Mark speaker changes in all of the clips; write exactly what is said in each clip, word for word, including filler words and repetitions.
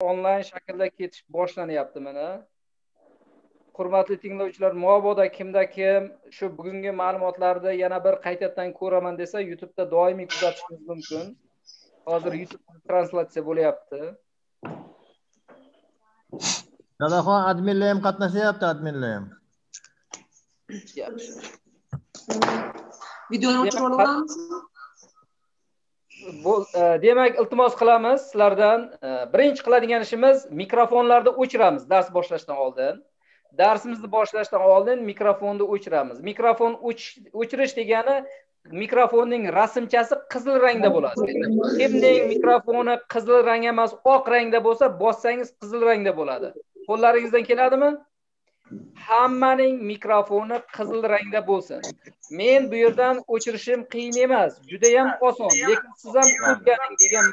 Speaker 1: onlayn shaklda ketish boshlanyapti mana. Hurmatli tinglovchilar, mabodo kimda kim shu bugungi ma'lumotlarni yana bir qaytadan ko'raman desa, YouTube'da doimiy kuzatishingiz mumkin. Hozir YouTube translyatsiya bo'lyapti.
Speaker 2: Dadaxon adminlar ham qatnashyapti, adminlar ham.
Speaker 1: Yaxshi.
Speaker 3: Videoni o'chirib olamizmi?
Speaker 1: Demak, iltimos qilamiz sizlardan. Birinchi qiladigan ishimiz mikrofonlarni o'chiramiz dars boshlashdan oldin. Darsimizni boshlashdan oldin mikrofonni o'chiramiz. Mikrofon o'chirish degani mikrofonning rasmchasi qizil rangda bo'ladi. Kimning mikrofoni qizil rang emas, oq rangda bo'lsa, bossangiz qizil rangda bo'ladi. Qo'llaringizdan keladimi? Hammaning mikrofoni qizil rangda bo'lsin. Men bu yerdan o'chirishim qiyin emas, juda ham oson, lekin siz ham o'rganing degan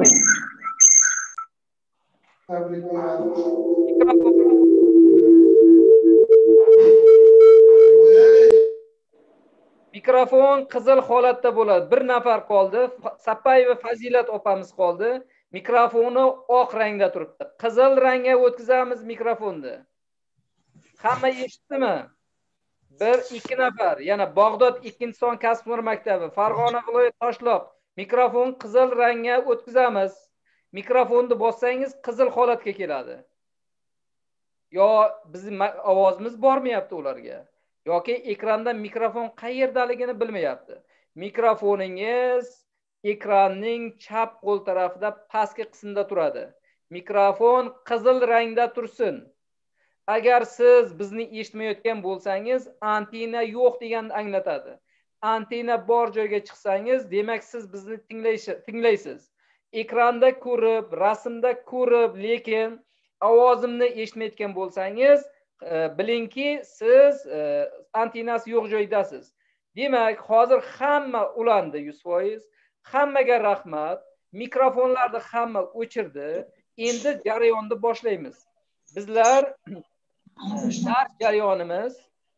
Speaker 1: mikrofon qizil holatda bo'ladi. Bir nafar qoldi. Sapayeva Fazilat opamiz qoldi. Mikrofoni oq rangda turibdi. Qizil rangga o'tkazamiz mikrofonni. Hamma eshitdimi? Bir, ikki nafar. Yana Bag'dod ikkinchi son kasb hunar maktabi, Farg'ona viloyat Toshloq. Mikrofon qizil rangga o'tkazamiz. Mikrofonni bossangiz qizil holatga keladi. Yo bizning ovozimiz bormayapti ularga. Yoki ekranda mikrofon qayerdaligini bilmayapti. Mikrofoningiz ekranning chap qo'l tarafida pastki qismda turadi. Mikrofon qizil rangda tursin. Agar siz bizni eshitmayotgan bo'lsangiz, antena yo'q deganni anglatadi. Antena bor joyga chiqsangiz, demak siz bizni tinglaysiz. Ekranda ko'rib, rasmda ko'rib, lekin ovozimni eshitmayotgan bo'lsangiz, bilingki siz antenasi yo'q joydasiz. Demak, hozir hamma ulandi yuz foiz. Hammaga rahmat. Mikrofonlarni hamma o'chirdi. Endi jarayonni boshlaymiz. Bizlar dars jarayonimiz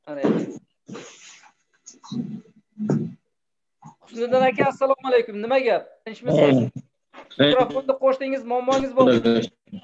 Speaker 1: Husniddin aka, assalomu alaykum. Nima gap? Tinchmisiz? Mikrofonni qo'shdingiz, muammongiz bormi?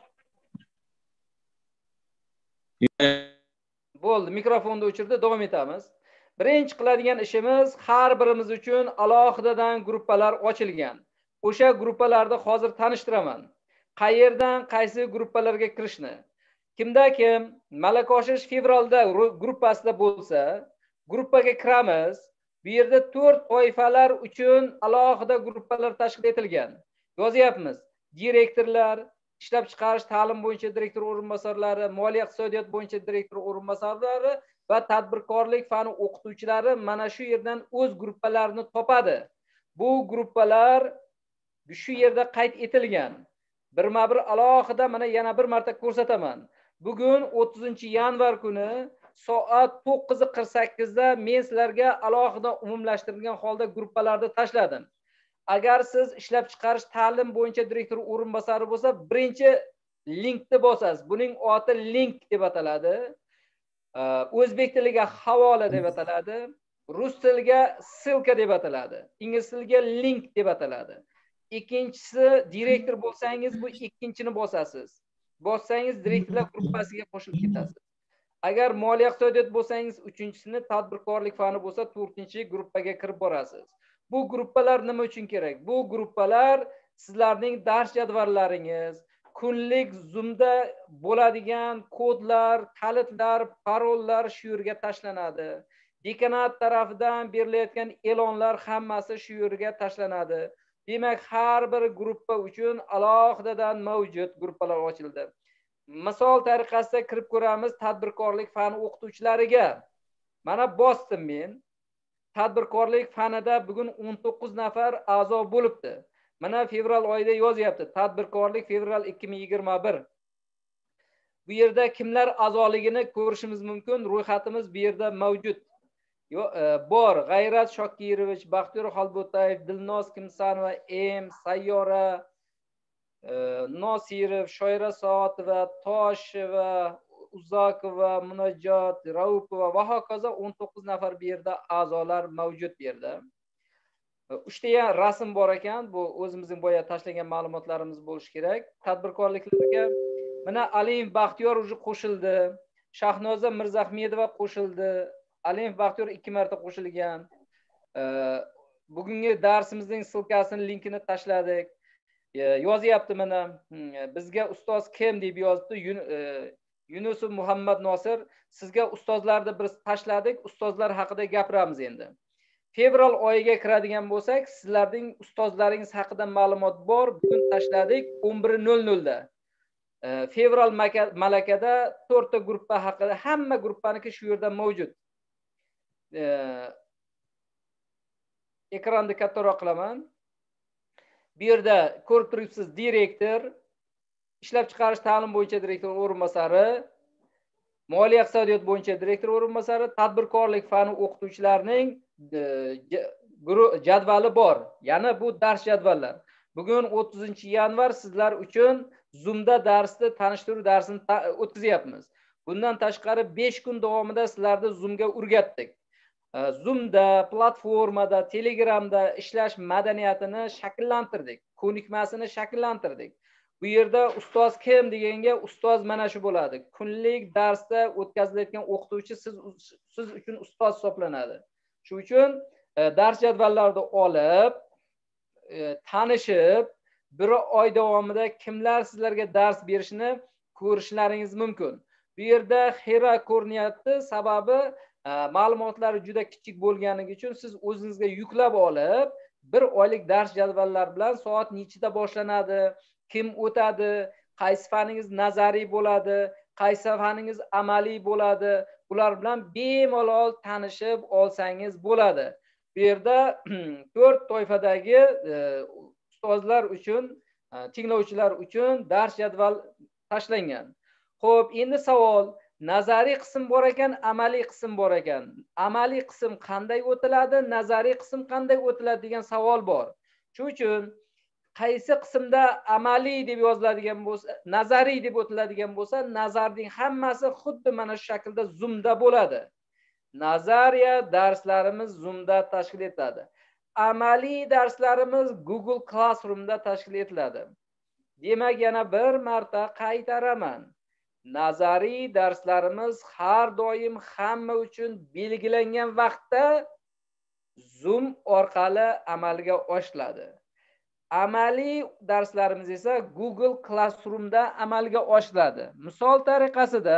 Speaker 1: Bo'ldi, mikrofonni o'chirdi, davom etamiz. Birinchi qiladigan ishimiz, har birimiz uchun alohidadan gruppalar ochilgan. O'sha gruppalarni hozir tanishtiraman. Qayerdan qaysi gruppalarga kirishni. Kimda kim malaka oshirish fevralda gruppasida bo'lsa, gruppaga kiramiz. Bu yerda to'rt toifalar uchun alohida gruppalar tashkil etilgan. Yozyapmiz. Direktorlar, ishlab chiqarish ta'lim bo'yicha direktor o'rinbosarlari, moliya iqtisodiyot bo'yicha direktor o'rinbosarlari va tadbirkorlik fani o'qituvchilari mana shu yerdan o'z gruppalarini topadi. Bu gruppalar shu yerda qayd etilgan. Birma-bir alohida mana yana bir marta ko'rsataman. Bugun o'ttizinchi yanvar kuni soat to'qqiz qirq sakkiz da men sizlarga alohida umumlashtirilgan holda gruppalarni tashladim. Agar siz ishlab chiqarish ta'lim bo'yicha direktor o'rinbosari bo'lsa, birinchi linkni bosasiz. Buning oti link deb ataladi. O'zbek tiliga havola deb ataladi. Rus tiliga ssilka deb ataladi. Ingliz tiliga link deb ataladi. Ikkinchisi, direktor bo'lsangiz bu ikkinchini bosasiz. Bossangiz direktorlar gruppasiga qo'shilib ketasiz. Agar moliya iqtisodiyot bo'lsangiz uchinchisini, tadbirkorlik fani bo'lsa to'rtinchi gruppaga kirib borasiz. Bu gruppalar nima uchun kerak? Bu gruppalar sizlarning dars jadvallaringiz, kunlik Zoomda bo'ladigan kodlar, kalitlar, parollar shu yerga tashlanadi. Dekanat tarafidan berilayotgan e'lonlar hammasi shu yerga tashlanadi. Demak, har bir gruppa uchun alohidadan mavjud gruppalar ochildi. Misol tariqasida kirib ko'ramiz tadbirkorlik fani o'qituvchilariga. Mana bosdim men. Tadbirkorlik fanida bugun o'n to'qqiz nafar a'zo bo'libdi. Mana fevral oyida yozyapti. Tadbirkorlik fevral ikki ming yigirma bir. Bu yerda kimlar a'zoligini ko'rishimiz mumkin. Ro'yxatimiz bu yerda mavjud. Bor: G'ayrat Shokirovich, Baxtiyor Xolbotayev, Dilnoz Kimsanova, M, Sayyora, Nosirov, Shoira Soatova, Tosheva, Uzakova, Munojot, Raupova va hokazo o'n to'qqiz nafar bu yerda a'zolar mavjud bu yerda. uchta ham rasm bor ekan. Bu o'zimizning boya tashlagan ma'lumotlarimiz bo'lishi kerak. Tadbirkorliklarga mana Aliyev Baxtiyor уже qo'shildi. Shahnoza Mirzahmedova qo'shildi. Aliyev Baxtiyor ikki marta qo'shilgan. Bugungi darsimizning silkasini, linkini tashladik. Yozyapti mana bizga ustoz kim deb yozdi. Yunusov Muhammad Nosir. Sizga ustozlarni biz tashladik. Ustozlar haqida gapiramiz endi. Fevral oyiga kiradigan bo'lsak, sizlarning ustozlaringiz haqida ma'lumot bor. Bugun tashladik o'n bir nol nol da. Fevral malakada to'rtta gruppa haqida, hamma gruppaniki shu yerda mavjud. Ekronni kattaroq qilaman. Bu yerda ko'rib turibsiz, direktor, ishlab chiqarish ta'lim bo'yicha direktor o'rinbosari, moliya iqtisodiyot bo'yicha direktor o'rinbosari, tadbirkorlik fani o'qituvchilarining jadvali bor. Ya'ni bu dars jadvallar. Bugun o'ttizinchi yanvar sizlar uchun Zoomda darsni tanishtiruv darsini o'tkazyapmiz. Bundan tashqari besh kun davomida sizlarni Zoomga o'rgatdik. Zoomda, platformada, Telegramda ishlash madaniyatini shakllantirdik, ko'nikmasini shakllantirdik. Bu yerda ustoz kim deganga ustoz mana shu bo'ladi. Kunlik darsda o'tkazilayotgan o'qituvchi siz siz uchun ustoz hisoblanadi. Shu uchun dars jadvallarini olib, tanishib, bir oy davomida kimlar sizlarga dars berishini ko'rishlaringiz mumkin. Bu yerda xira ko'rinyapti, sababi ma'lumotlari juda kichik bo'lgani uchun siz o'zingizga yuklab olib, bir oylik dars jadvallar bilan soat nechida boshlanadi, kim o'tadi, qaysi faningiz nazariy bo'ladi, qaysi faningiz amaliy bo'ladi, ular bilan bemalol tanishib olsangiz bo'ladi. Bu yerda to'rt toifadagi ustozlar uchun, tinglovchilar uchun dars jadval tashlangan. Xo'p, endi savol, nazariy qism bor ekan, amaliy qism bor ekan. Amaliy qism qanday o'tiladi, nazariy qism qanday o'tiladi degan savol bor. Shuning uchun qaysi qismda amaliy deb yoziladigan bo'lsa, nazariy deb o'tiladigan bo'lsa, nazarning hammasi xuddi mana shu shaklda Zoomda bo'ladi. Nazariya darslarimiz Zoomda tashkil etiladi. Amaliy darslarimiz Google Classroomda tashkil etiladi. Demak, yana bir marta qaytaraman. Nazariy darslarimiz har doim hamma uchun belgilangan vaqtda Zoom orqali amalga oshiriladi. Amaliy darslarimiz esa Google Classroomda amalga oshiriladi. Misol tariqasida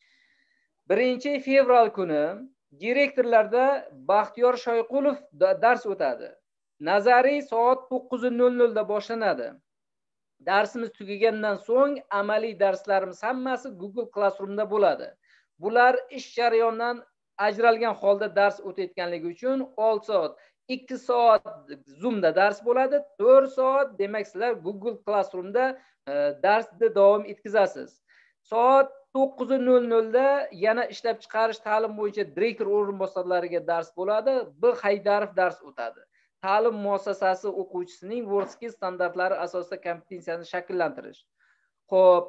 Speaker 1: birinchi fevral kuni direktorlarda Baxtiyor Shoyqulov dars o'tadi. Nazariy soat to'qqiz nol nol da boshlanadi. Darsimiz tugagandan so'ng amaliy darslarimiz hammasi Google Classroomda bo'ladi. Bular ish jarayonidan ajralgan holda dars o'tayotganligi uchun olti soat, ikki soat Zoomda dars bo'ladi, to'rt soat demak sizlar Google Classroomda darsni davom etkazasiz. Soat to'qqiz nol nol da yana ishlab chiqarish ta'lim bo'yicha direktor o'rinbosarlariga dars bo'ladi. B. Haydarov dars o'tadi. Ta'lim muassasasi o'quvchisining WorldSkills standartlari asosida kompetensiyasini shakllantirish. Xo'p,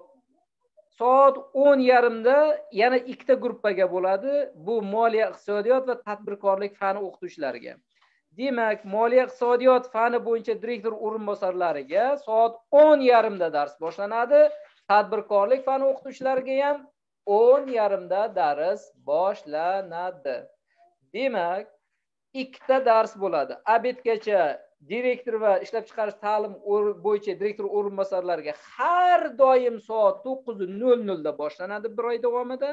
Speaker 1: soat o'n yarim da yana ikkita gruppaga bo'ladi. Bu moliya iqtisodiyot va tadbirkorlik fani o'qituvchilariga. Demak, moliya iqtisodiyot fani bo'yicha direktor o'rinbosarlariga soat o'n yarim da dars boshlanadi. Tadbirkorlik fani o'qituvchilariga ham o'n yarim da dars boshlanadi. Demak, ikkita dars bo'ladi. Abetgacha direktor va ishlab chiqarish ta'lim bo'yicha direktor o'rinbosarlariga har doim soat to'qqiz nol nol da boshlanadi bir oy davomida.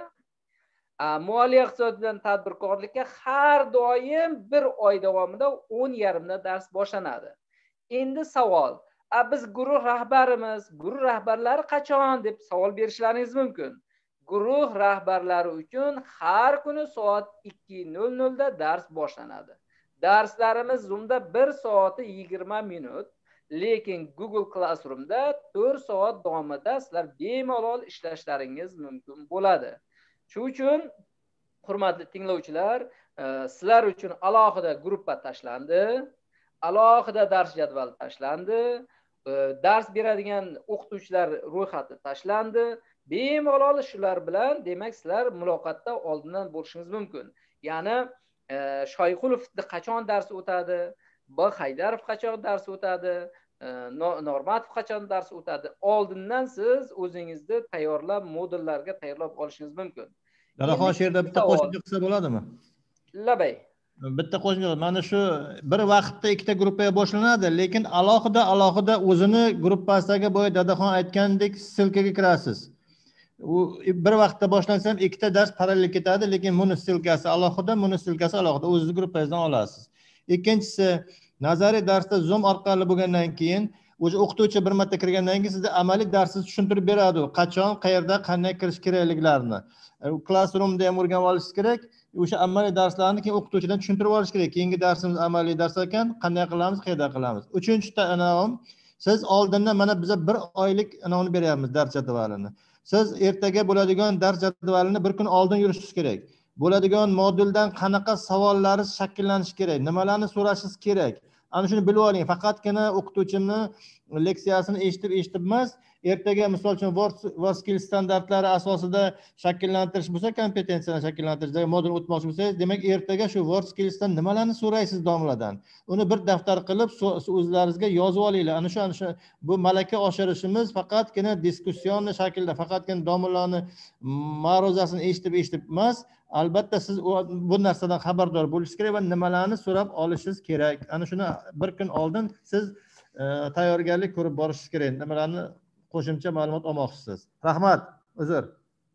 Speaker 1: Moliya iqtisodidan tadbirkorlikka har doim bir oy davomida o'n yarim da dars boshlanadi. Endi savol, a biz guruh rahbarimiz, guruh rahbarlari qachon deb savol berishlaringiz mumkin. Guruh rahbarlari uchun har kuni soat ikki nol nol da dars boshlanadi. Darslarimiz Zoomda bir soat yigirma minut, lekin Google Classroomda to'rt soat davomida sizlar bemalol ishlashlaringiz mumkin bo'ladi. Shuning uchun hurmatli tinglovchilar, sizlar uchun alohida gruppa tashlandi, alohida dars jadvali tashlandi, dars beradigan o'qituvchilar ro'yxati tashlandi. Bemalol shular bilan demak sizlar muloqotda oldindan bo'lishingiz mumkin. Ya'ni Shoyqulovda qachon dars o'tadi, B Haydarov qachon dars o'tadi, Normatov qachon dars o'tadi, oldindan siz o'zingizni tayyorlab modullarga tayyorlab olishingiz mumkin.
Speaker 2: Dadaxon, shu yerda bitta qo'shimcha qilsa bo'ladimi?
Speaker 1: Labay.
Speaker 2: Bitta qo'shimcha. Mana shu bir vaqtda ikkita gruppaga boshlanadi, lekin alohida alohida o'zini gruppasidagi bo'yi Dadaxon aytgandek silkaga kirasiz. U bir vaqtda boshlansa ham ikkita dars parallel ketadi, lekin buni silkasi alohida, buni silkasi alohida o'zingiz gruppangizdan olasiz. Ikkinchisi, nazariy darsda Zoom orqali bo'lgandan keyin o'sha o'qituvchi bir marta kirgandan keyin sizga amaliy darsni tushuntirib beradi. Qachon, qayerda, qanday kirish kerakliklarini. Classroomda ham o'rganib olish kerak. O'sha amaliy darslarni keyin o'qituvchidan tushuntirib olish kerak. Keyingi darsimiz amaliy dars ekan, qanday qilamiz, qayerda qilamiz. Uchinchi anavim, siz oldindan mana biza bir oylik anavni beryapmiz dars jadvalini. Siz ertaga bo'ladigan dars jadvalini bir kun oldin yurishingiz kerak. Bo'ladigan moduldan qanaqa savollaringiz shakllanishi kerak, nimalarni so'rashingiz kerak. Ana shuni bilib oling. Faqatgina o'qituvchimni leksiyasini eshitib eshitib emas, ertaga misol uchun WorldSkills standartlari asosida shakllantirish bo'lsa, kompetensiyani shakllantirish modul o'tmoqchi bo'lsangiz, demak ertaga shu WorldSkillsdan nimalarni so'raysiz domladan. Uni bir daftar qilib o'zlaringizga yozib olinglar. Ana shu ana shu bu malaka oshirishimiz faqatgina diskussion shaklda, faqatgina domlalarni ma'ruzasini eshitib eshitib emas, albatta siz bu narsadan xabardor bo'lishingiz kerak va nimalarni so'rab olishingiz kerak. Ana shuni bir kun oldin siz tayyorgarlik ko'rib borishingiz kerak. Nimalarni qo'shimcha ma'lumot olmoqchisiz. Rahmat. Uzr.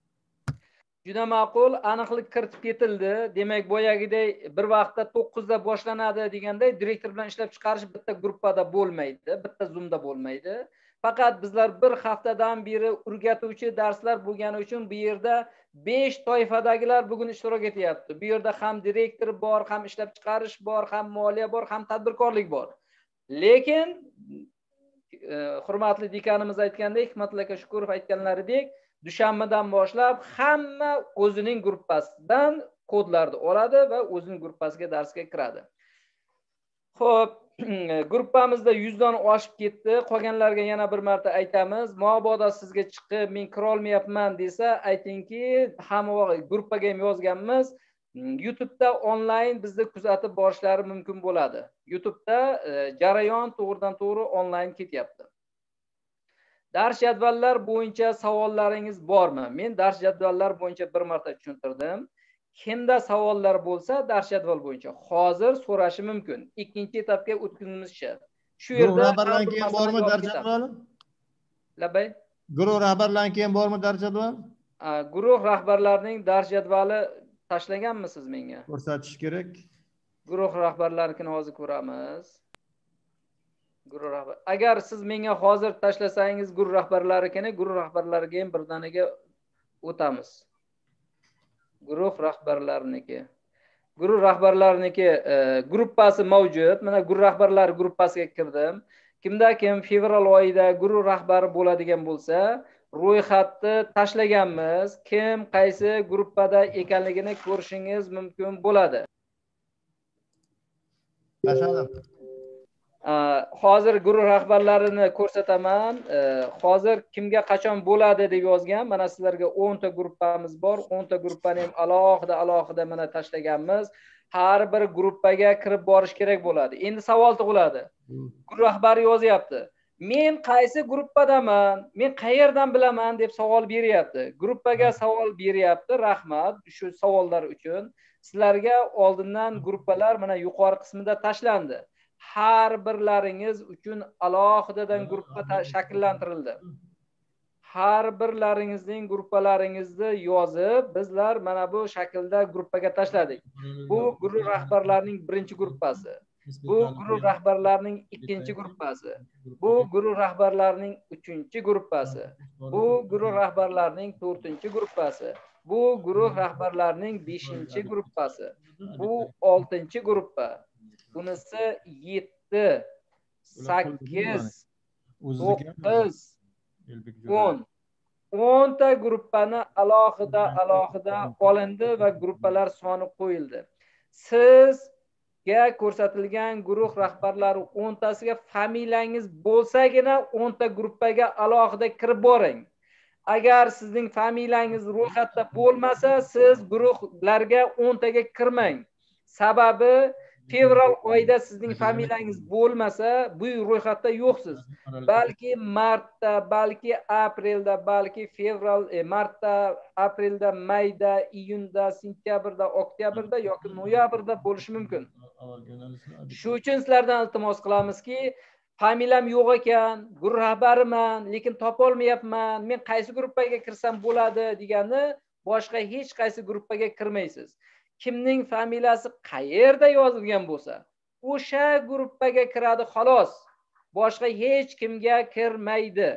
Speaker 1: Juda ma'qul, aniqlik kiritib ketildi. Demak, boyagidek bir vaqtda to'qqizda boshlanadi deganday direktor bilan ishlab chiqarish bitta gruppada bo'lmaydi, bitta Zoomda bo'lmaydi. Faqat bizlar bir haftadan beri o'rgatuvchi darslar bo'lgani uchun bu yerda besh toifadagilar bugun ishtirok etyapti. Bu yerda ham direktor bor, ham ishlab chiqarish bor, ham moliya bor, ham tadbirkorlik bor. Lekin hurmatli dekanimiz aytgandek, Hikmatilla aka Shukurov aytganlaridek, dushanbadan boshlab hamma o'zining gruppasidan kodlarni oladi va o'zining gruppasiga darsga kiradi. Xo'p, gruppamizda yuzdan oshib ketdi. Qolganlarga yana bir marta aytamiz. Mabodo sizga chiqib, men kira olmayapman desa, aytingki, hamma gruppaga ham yozganmiz. YouTube'da onlayn bizni kuzatib borishlari mumkin bo'ladi. YouTube'da jarayon to'g'ridan to'g'ri onlayn ketyapti. Dars jadvallar bo'yicha savollaringiz bormi? Men dars jadvallar bo'yicha bir marta tushuntirdim. Kimda savollar bo'lsa, dars jadval bo'yicha hozir so'rashi mumkin. Ikkinchi etapga o'tkazilmoqchi. Shu yerda
Speaker 2: rahbarlardan keyin bormi dars jadvali?
Speaker 1: Labay.
Speaker 2: Guruh rahbarlaridan keyin bormi dars jadvali?
Speaker 1: Guruh rahbarlarining dars jadvali tashlaganmisiz menga?
Speaker 2: Ko'rsatish kerak.
Speaker 1: Guruh rahbarlarini hozir ko'ramiz. Guruh rahbar. Agar siz menga hozir tashlasangiz guruh rahbarlarini, guruh rahbarlariga ham birdaniga o'tamiz. Guruh rahbarlariniki. Guruh rahbarlariniki gruppasi mavjud. Mana guruh rahbarlari gruppasiga kirdim. Kimda kim fevral oyida guruh rahbari bo'ladigan bo'lsa, ro'yxatni tashlaganmiz. Kim qaysi gruppada ekanligini ko'rishingiz mumkin bo'ladi.
Speaker 2: Tashladim.
Speaker 1: Hozir guruh rahbarlarini ko'rsataman. Hozir kimga qachon bo'ladi deb yozgan. Mana sizlarga o'nta gruppamiz bor. o'nta gruppani ham alohida alohida mana tashlaganmiz. Har bir gruppaga kirib borish kerak bo'ladi. Endi savol tug'iladi. Guruh rahbari yozyapti. Men qaysi gruppadaman? Men qayerdan bilaman deb savol beryapti. Gruppaga savol beryapti. Rahmat shu savollar uchun. Sizlarga oldindan gruppalar mana yuqori qismida tashlandi. Har birlaringiz uchun alohidadan gruppa shakllantirildi. Har birlaringizning gruppalaringizni yozib, bizlar mana bu shaklda gruppaga tashladik. Bu guruh rahbarlarining birinchi gruppasi. Bu guruh rahbarlarining ikkinchi gruppasi. Bu guruh rahbarlarining uchinchi gruppasi. Bu guruh rahbarlarining to'rtinchi gruppasi. Bu guruh rahbarlarining beshinchi gruppasi. Bu oltinchi gruppa. Bunisi yetti, sakkiz, to'qqiz, o'n. o'nta gruppani alohida alohida olindi va gruppalar soni qo'yildi. Sizga ko'rsatilgan guruh rahbarlari o'ntasiga familiyangiz bo'lsagina o'nta gruppaga alohida kirib boring. Agar sizning familiyangiz ro'yxatda bo'lmasa, siz guruhlarga o'ntaga kirmang. Sababi fevral oyida sizning familiyangiz bo'lmasa, bu ro'yxatda yo'qsiz. Balki martda, balki aprelda, balki fevral, e, martda, aprelda, mayda, iyunda, sentyabrda, oktyabrda yoki noyabrda bo'lishi mumkin. Shu uchun sizlardan iltimos qilamizki, familiyam yo'q ekan, guruh rahbariman, lekin topa olmayapman, men qaysi gruppaga kirsam bo'ladi deganni boshqa hech qaysi gruppaga kirmaysiz. Kimning familiyasi qayerda yozilgan bo'lsa, o'sha gruppaga kiradi xolos. Boshqa hech kimga kirmaydi.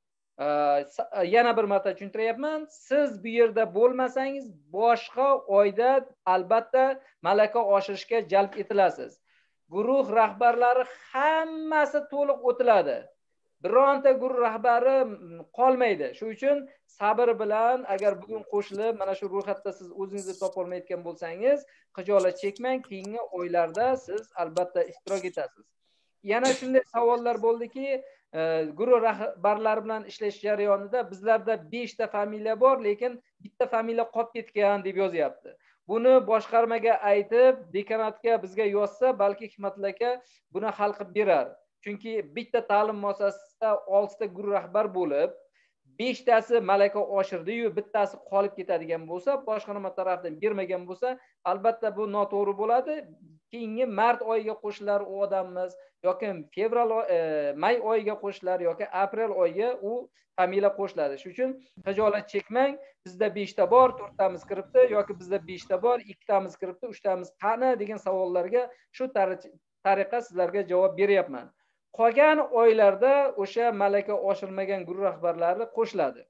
Speaker 1: Yana bir marta tushuntiryapman. Siz bu yerda bo'lmasangiz, boshqa oyda albatta malaka oshirishga jalb etilasiz. Guruh rahbarlari hammasi to'liq o'tiladi. Bironta guruh rahbari qolmaydi. Shu uchun sabr bilan, agar bugun qo'shilib mana shu ro'yxatda siz o'zingizni topa olmayotgan bo'lsangiz, xijolat chekmang, keyingi oylarda siz albatta ishtirok etasiz. Yana shunday savollar bo'ldiki, guruh rahbarlari bilan ishlash jarayonida bizlarda besh ta familiya bor, lekin bitta familiya qolib ketgan deb yozyapti. Buni boshqarmaga aytib, dekanatga bizga yozsa, balki Hikmatilla aka buni hal qilib berar. Chunki bitta ta'lim muassasasida oltita guruh rahbar bo'lib, beshtasi malaka oshirdi-yu, bittasi qolib ketadigan bo'lsa, boshqarma tarafdan bermagan bo'lsa, albatta bu noto'g'ri bo'ladi. Keyingi mart oyiga qo'shilar u odamimiz yoki fevral, e, may oyiga qo'shilar yoki aprel oyiga u familiya qo'shiladi. Shuning uchun xijolat chekmang. Bizda beshta bor, to'rttamiz kiribdi yoki bizda beshta bor, ikkitamiz kiribdi, uchtamiz qani degan savollarga shu tariqa sizlarga javob beryapman. Qolgan oylarda o'sha malaka oshirmagan guruh rahbarlari qo'shiladi.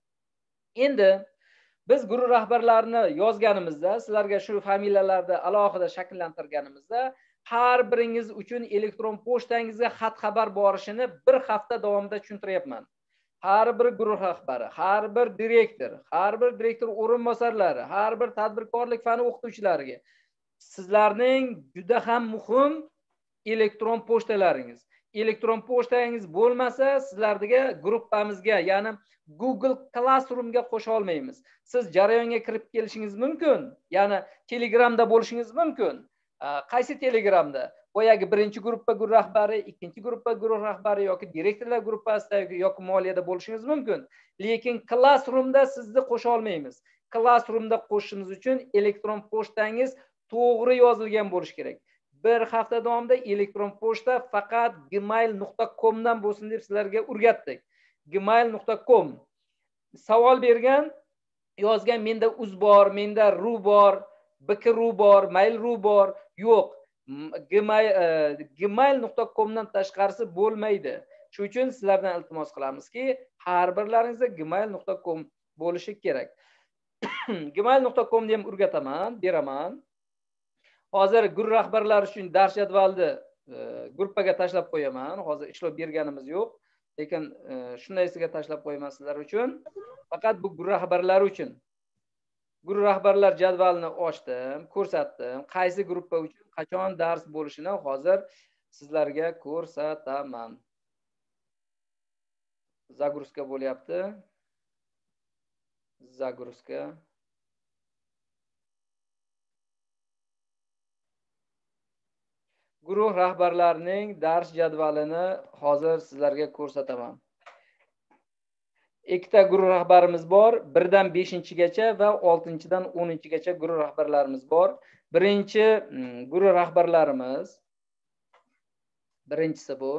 Speaker 1: Endi biz guruh rahbarlarini yozganimizda, sizlarga shu familiyalarni alohida shakllantirganimizda, har biringiz uchun elektron pochtangizga xat xabar borishini bir hafta davomida tushuntiryapman. Har bir guruh rahbari, har bir direktor, har bir direktor o'rinbosarlari, har bir tadbirkorlik fani o'qituvchilariga sizlarning juda ham muhim elektron pochtalaringiz. Elektron pochtangiz bo'lmasa, sizlarga gruppamizga, ya'ni Google Classroomga qo'sha olmaymiz. Siz jarayonga kirib kelishingiz mumkin, ya'ni Telegramda bo'lishingiz mumkin. Qaysi Telegramda? Boyagi birinchi gruppa guruh rahbari, ikkinchi gruppa guruh rahbari yoki direktorlar gruppasida yoki moliyada bo'lishingiz mumkin. Lekin Classroomda sizni qo'sha olmaymiz. Classroomda qo'shishimiz uchun elektron pochtangiz to'g'ri yozilgan bo'lishi kerak. Bir hafta davomida elektron pochta faqat gmail nuqta com dan bo'lsin deb sizlarga o'rgatdik. gmail nuqta com. Savol bergan, yozgan, menda uz bor, menda ru bor, bkru bor, mail.ru bor. Yo'q. gmail nuqta com dan tashqarisi bo'lmaydi. Shuning uchun sizlardan iltimos qilamizki, har birlaringizda gmail nuqta com bo'lishi kerak. gmail nuqta com ham o'rgataman, beraman. Hozir guruh rahbarlari uchun dars jadvalni gruppaga tashlab qo'yaman. Hozir ishlab berganimiz yo'q, lekin shundaysiga tashlab qo'yaman sizlar uchun. Faqat bu guruh rahbarlari uchun. Guruh rahbarlar jadvalini ochdim, ko'rsatdim. Qaysi gruppa uchun qachon dars bo'lishini hozir sizlarga ko'rsataman. Zagruska bo'lyapti. Zagruska. Guruh rahbarlarining dars jadvalini hozir sizlarga ko'rsataman. Ikkita guruh rahbarimiz bor, birdan beshinchigacha va oltinchidan o'ninchigacha guruh rahbarlarimiz bor. Birinchi guruh rahbarlarimiz, birinchisi bu.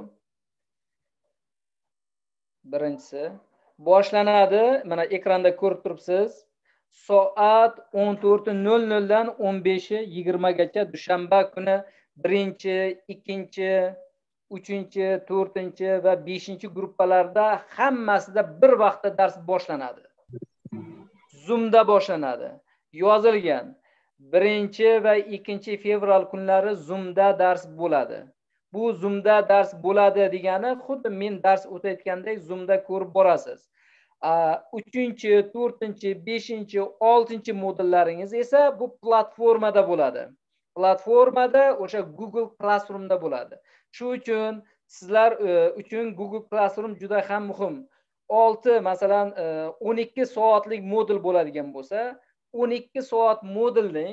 Speaker 1: Birinchisi boshlanadi. Mana ekranda ko'rib turibsiz. Soat o'n to'rt nol nol dan o'n besh yigirma gacha dushanba kuni birinchi, ikkinchi, uchinchi, to'rtinchi va beshinchi gruppalarda hammasida bir vaqtda dars boshlanadi. Zoomda boshlanadi. Yozilgan. birinchi va ikkinchi fevral kunlari Zoomda dars bo'ladi. Bu Zoomda dars bo'ladi degani xuddi men dars o'tayotgandek Zoomda ko'rib borasiz. uchinchi, to'rtinchi, beshinchi, oltinchi modullaringiz esa bu platformada bo'ladi. Platformada o'sha Google Classroomda bo'ladi. Shu uchun sizlar uchun Google Classroom juda ham muhim. olti, masalan, o'n ikki soatlik modul bo'ladigan bo'lsa, o'n ikki soat modulning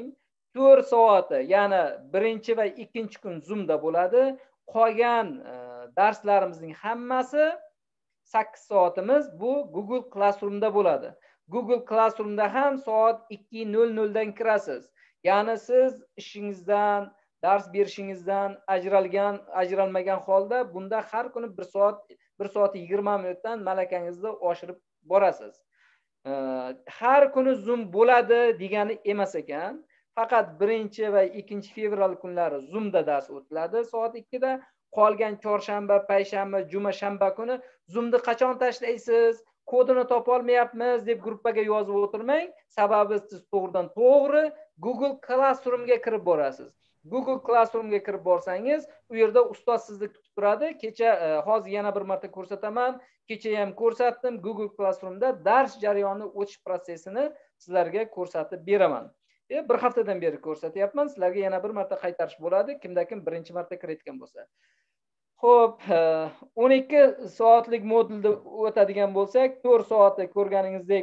Speaker 1: to'rt soati, ya'ni birinchi va ikkinchi kun Zoomda bo'ladi. Qolgan darslarimizning hammasi sakkiz soatimiz bu Google Classroomda bo'ladi. Google Classroomda ham soat ikki nol nol dan kirasiz. Ya'ni siz ishingizdan, dars berishingizdan ajralgan, ajralmagan holda bunda har kuni bir soat, bir soat yigirma minutdan malakangizni oshirib borasiz. Har kuni Zoom bo'ladi degani emas ekan. Faqat birinchi va ikkinchi fevral kunlari Zoomda dars o'tiladi soat ikkida. Qolgan chorshanba, payshanba, juma, shanba kuni Zoomni qachon tashlaysiz? Kodini topa olmayapmiz deb gruppaga yozib o'tirmang. Sababi siz to'g'ridan to'g'ri Google Classroomga kirib borasiz. Google Classroomga kirib borsangiz, u yerda ustoz sizni kutib turadi. Kecha hozir yana bir marta ko'rsataman. Kecha ham ko'rsatdim. Google Classroomda dars jarayoni o'tish prosesini sizlarga ko'rsatib beraman. E, bir haftadan beri ko'rsatyapman. Sizlarga yana bir marta qaytarish bo'ladi, kimda kim birinchi marta kirayotgan bo'lsa. Xo'p, o'n ikki soatlik modulda o'tadigan bo'lsak, to'rt soatda ko'rganingizdek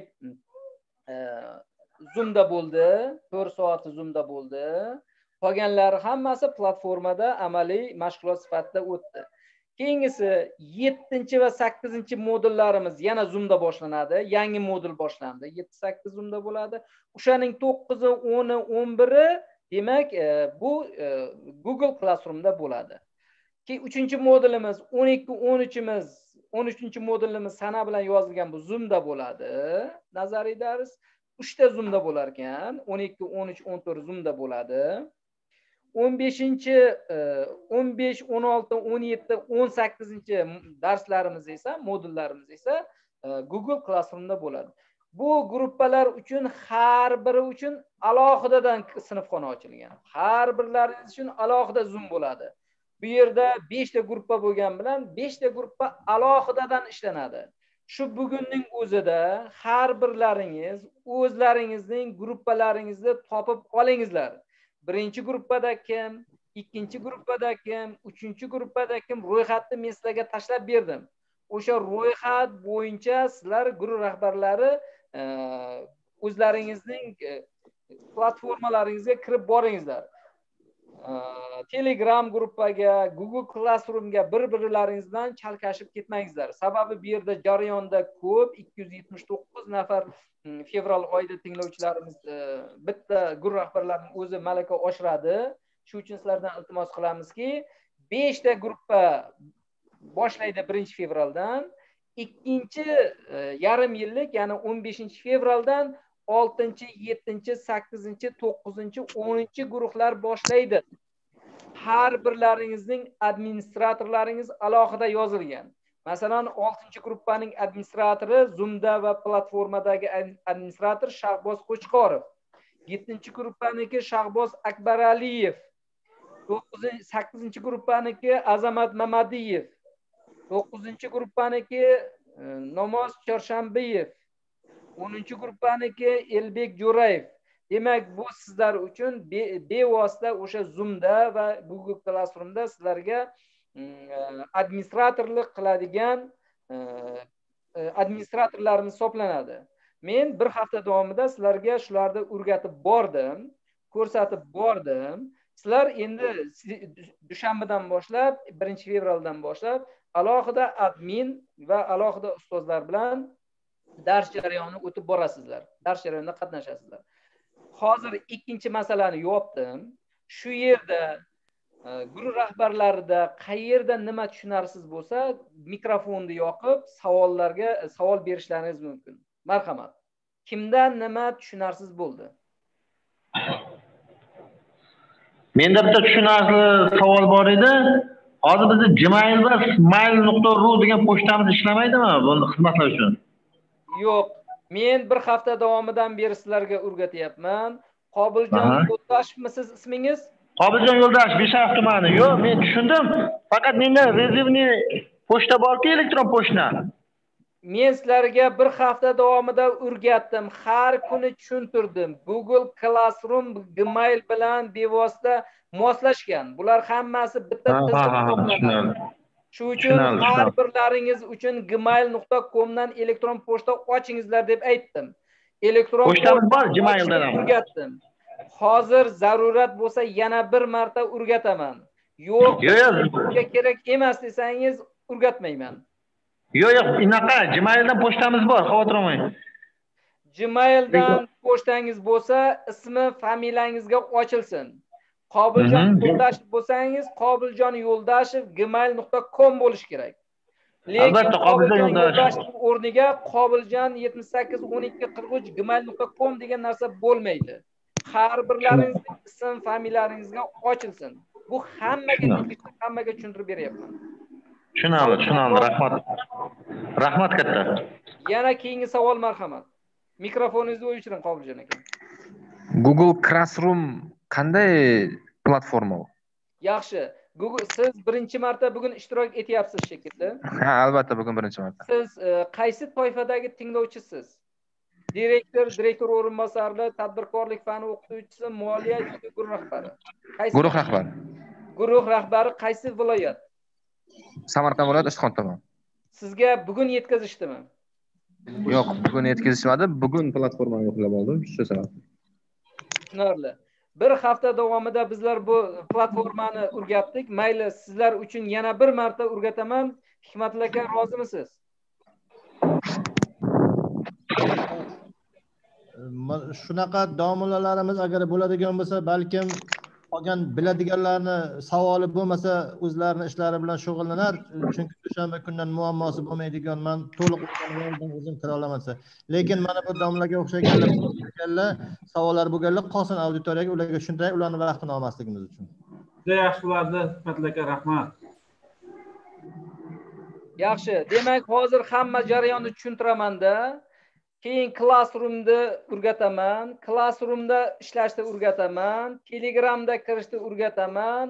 Speaker 1: Zoomda bo'ldi, to'rt soati Zoomda bo'ldi. Qolganlari hammasi platformada amaliy mashg'ulot sifatida o'tdi. Keyingisi yettinchi va sakkizinchi modullarimiz yana Zoomda boshlanadi. Yangi modul boshlandi. yetti sakkiz Zoomda bo'ladi. O'shaning to'qqizi, o'ni, o'n biri demak bu Google Classroomda bo'ladi. Ki uchinchi modulimiz o'n ikki o'n uchimiz, o'n uchinchi modulimiz sana bilan yozilgan bu Zoomda bo'ladi. Nazariy dars uchta Zoomda bo'lar ekan. o'n ikki, o'n uch, o'n to'rt Zoomda bo'ladi. o'n beshinchi, o'n besh, o'n olti, o'n yetti, o'n sakkizinchi darslarimiz esa, modullarimiz esa Google Classroomda bo'ladi. Bu gruppalar uchun har biri uchun alohidadan sinfxona ochilgan. Har birlaringiz uchun alohida Zoom bo'ladi. Bu yerda besh ta gruppa bo'lgan bilan besh ta gruppa alohidadan ishlanadi. Shu bugunning o'zida har birlaringiz o'zlaringizning gruppalaringizni topib olingizlar. Birinchi gruppada kim, ikkinchi gruppada kim, uchinchi gruppada kim ro'yxatni men sizlarga tashlab berdim. O'sha ro'yxat bo'yicha sizlar guruh rahbarlari o'zlaringizning platformalaringizga kirib boringizlar. Telegram gruppaga, Google Classroomga bir-birlaringizdan chalkashib ketmangizlar. Sababi bu yerda jarayonda ko'p ikki yuz yetmish to'qqiz nafar fevral oyida tinglovchilarimiz bitta guruh rahbarlarining o'zi malaka oshiradi. Shu uchun sizlardan iltimos qilamizki, besh ta gruppa boshlaydi birinchi fevraldan, ikkinchi yarim yillik, ya'ni o'n beshinchi fevraldan oltinchi, yettinchi, sakkizinchi, to'qqizinchi, o'ninchi guruhlar boshlaydi. Har birlaringizning administratorlaringiz alohida yozilgan. Masalan, oltinchi gruppaning administratori Zoomda va platformadagi administrator Shahboz Qo'chqorov. yettinchi gruppaniki Shahboz Akbaraliyev. sakkizinchi gruppaniki Azamat Mamadiyev. to'qqizinchi gruppaniki Namoz Chorshambiyev. o'ninchi gruppaniki Elbek Jo'rayev. Demak, bu sizlar uchun bevosita o'sha Zoomda va Google Classroomda sizlarga administratorlik qiladigan administratorlarimiz hisoblanadi. Men bir hafta davomida sizlarga shularni o'rgatib bordim, ko'rsatib bordim. Sizlar endi dushanbadan boshlab, birinchi fevraldan boshlab alohida admin va alohida ustozlar bilan dars jarayonini o'tib borasizlar. Dars jarayonida qatnashasizlar. Hozir ikkinchi masalani yopdim. Shu yerda guruh rahbarlarida qayerda nima tushunarsiz bo'lsa, mikrofonni yoqib savollarga savol berishlaringiz mumkin. Marhamat. Kimdan nima tushunarsiz bo'ldi?
Speaker 3: Menda bitta tushunarsiz savol bor edi. Hozir bizda gmail va smile nuqta ru degan pochtamiz ishlamaydimi bu xizmatlar uchun?
Speaker 1: Yo'q. Men bir hafta davomidan beri sizlarga o'rgatyapman. Qobiljon Yo'ldashevmisiz ismingiz?
Speaker 3: Qobiljon Yo'ldashev, Beshariq tumani. Yo'q, men tushundim. Faqat menda rezervni pochta bor-ku, elektron pochta.
Speaker 1: Men sizlarga bir hafta davomida o'rgatdim, har kuni tushuntirdim. Google Classroom Gmail bilan bevosita moslashgan. Bular hammasi bitta tizimda. Shu uchun har birlaringiz uchun gmail nuqta com dan elektron pochta ochingizlar deb aytdim. Elektron
Speaker 3: pochtamiz bor Gmaildan ham.
Speaker 1: O'rgatdim. hozir zarurat bo'lsa yana bir marta o'rgataman. Yo'q, bunga kerak emas desangiz o'rgatmayman.
Speaker 3: Yo'q, yo'q, unaqa Gmaildan pochtamiz bor, xavotir olmang.
Speaker 1: Gmaildan pochtangiz bo'lsa, ismi, familiyangizga ochilsin. Qobiljon Yo'ldashev bo'lsangiz, Qobiljon Yo'ldashev gmail nuqta com bo'lish kerak. Lekin Qobiljon Yo'ldashev o'rniga Qobiljon yetmish sakkiz o'n ikki qirq uch gmail nuqta com degan narsa bo'lmaydi. Har birlaringizning ism, familiyalaringizga ochilsin. Bu hammaga tegishli, hammaga tushuntirib beryapman.
Speaker 3: Tushunamiz, tushunamiz. Rahmat. Rahmat katta.
Speaker 1: Yana keyingi savol, marhamat. Mikrofoningizni o'chiring, Qobiljon aka.
Speaker 4: Google Classroom qanday platforma u?
Speaker 1: Yaxshi. Google, siz birinchi marta bugun ishtirok etyapsiz shekilli.
Speaker 4: Ha, albatta bugun birinchi marta.
Speaker 1: Siz qaysi toifadagi tinglovchisiz? Direktor, direktor o'rinbosari, tadbirkorlik fani o'qituvchisi, moliya yoki guruh rahbari?
Speaker 4: Guruh rahbari.
Speaker 1: Guruh rahbari qaysi viloyat?
Speaker 4: Samarqand viloyati Ishxon tuman.
Speaker 1: Sizga bugun yetkazishdimi?
Speaker 4: Yo'q, bugun yetkazishmadi. Bugun platformani yo'qlab oldim, shu sababli.
Speaker 1: Tushunarli. Bir hafta davomida bizlar bu platformani o'rgatdik. Mayli, sizlar uchun yana bir marta o'rgataman. Hikmatli aka, rozimisiz?
Speaker 2: Shunaqa domlalarimiz agar bo'ladigan bo'lsa, balkim qolgan biladiganlarni savoli bo'lmasa, o'zlarining ishlari bilan shug'ullanar. Chunki o'shanba kundan muammosi bo'lmaydigan, men to'liq o'zim kira olaman. Lekin mana bu domlaga o'xshaganlar savollar bo'lganlar qolsin auditoriyaga, ularga tushuntiray, ularning vaqtini olmasligimiz uchun.
Speaker 5: Juda yaxshi bo'ladi, Hikmatli aka, rahmat.
Speaker 1: Yaxshi, demak hozir hamma jarayonni tushuntiraman-da. Keyin Classroom'da o'rgataman, Classroom'da ishlashni o'rgataman, Telegramda kirishni o'rgataman.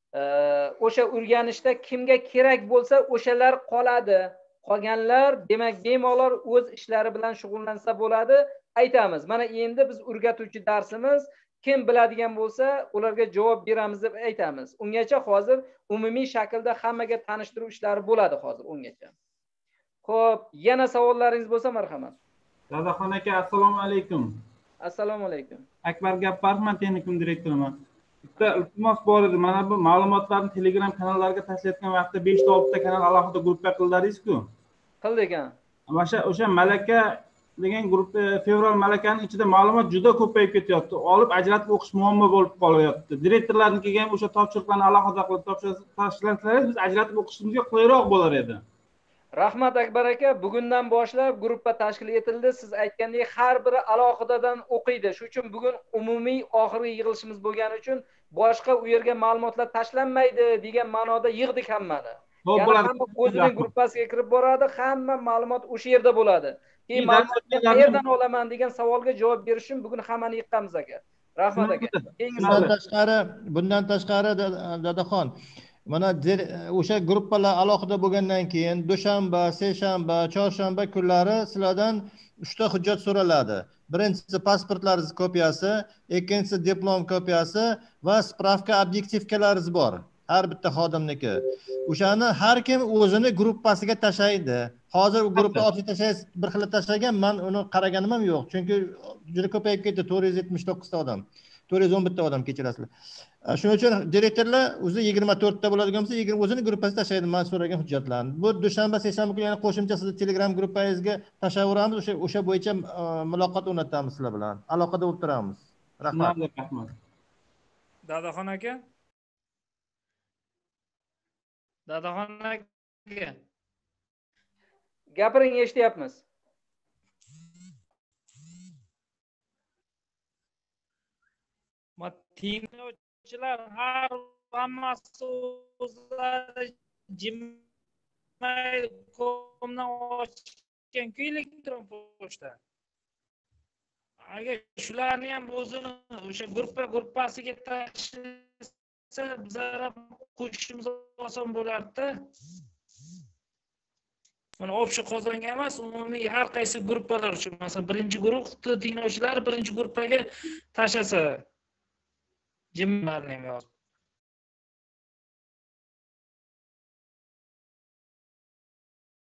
Speaker 1: O'sha o'rganishda kimga kerak bo'lsa, o'shalar qoladi. Qolganlar, demak, bemalol o'z ishlari bilan shug'ullansa bo'ladi. Aytamiz. Mana endi biz o'rgatuvchi darsimiz, kim biladigan bo'lsa, ularga javob beramiz deb aytamiz. Ungacha hozir umumiy shaklda hammaga tanishtiruv ishlari bo'ladi hozir ungacha. Xo'p, yana savollaringiz bo'lsa, marhamat.
Speaker 5: Dadaxon aka, assalomu alaykum.
Speaker 1: Assalomu alaykum.
Speaker 5: Akbar Gapparov, men texnikum direktoriman. Bitta iltimos bor edi. Mana bu ma'lumotlarni Telegram kanallariga tashlayotgan vaqtda besh ta olti ta kanal alohida guruhga qildiringiz-ku.
Speaker 1: Qildik a.
Speaker 5: O'sha o'sha malaka degan guruhda fevral malakaning ichida ma'lumot juda ko'payib ketyapti. Olib ajratib o'qish muammo bo'lib qolyapti. Direktorlarnikiga ham o'sha topshiriqlarni alohida qilib topshirsangiz, biz ajratib o'qishimizga qulayroq bo'lar edi.
Speaker 1: Rahmat Akbar aka, bugundan boshlab guruhga tashkil etildi. Siz aytgandek har biri alohidadan o'qiydi. Shuning uchun bugun umumiy oxirgi yig'ilishimiz bo'lgani uchun boshqa u yerga ma'lumotlar tashlanmaydi degan ma'noda yig'dik hammani. Ya'ni hamma o'zining guruhasiga kirib boradi, hamma ma'lumot o'sha yerda bo'ladi. Keyin ma'lumotni qayerdan olaman degan savolga javob berish uchun bugun hammani yiqqamiz aka. Rahmat aka.
Speaker 2: Bundan tashqari, bundan tashqari Dadaxon, mana o'sha guruhlar alohida bo'lgandan keyin dushanba, seshanba, chorshanba kunlari sizlardan uchta hujjat so'raladi. Birinchisi pasportlaringiz kopiyasi, ikkinchisi diplom kopiyasi va spravka obyektivkalaringiz bor. Har bitta xodimniki. O'shani har kim o'zini guruhasiga tashlaydi. Hozir u guruhga olib tashlaysiz, bir xil tashlagan, men uni qaraganim ham yo'q. Chunki juda ko'payib ketdi, to'rt yuz yetmish to'qqiz ta odam. to'rt yuz o'n bir ta odam kechirasizlar. Shuning uchun direktorlar o'zi yigirma to'rt ta bo'ladigan bo'lsa, yigirma o'zini guruhasiga tashlaydi men so'ragan hujjatlarni. Bu dushanba, seshanba kuni yana qo'shimcha sizni Telegram guruhingizga tashlayveramiz. O'sha o'sha bo'yicha muloqot o'rnatamiz sizlar bilan. Aloqada bo'lib turamiz. Rahmat.
Speaker 5: Rahmat.
Speaker 6: Dadaxon aka. Dadaxon aka.
Speaker 1: Gapiring, eshityapmiz.
Speaker 6: Tinglovchilar har hammasi o'zlari gmail nuqta comdan ochgan-ku elektron pochta. Agar shularni ham o'zini o'sha guruhga guruhasiga tashlasa, bizlar ham qo'shishimiz oson bo'lardi-da. Mana общий qozonga emas, umumiy har qaysi guruhlar uchun, masalan, birinchi guruh tinglovchilar birinchi guruhga tashlasa Gmailni yozib.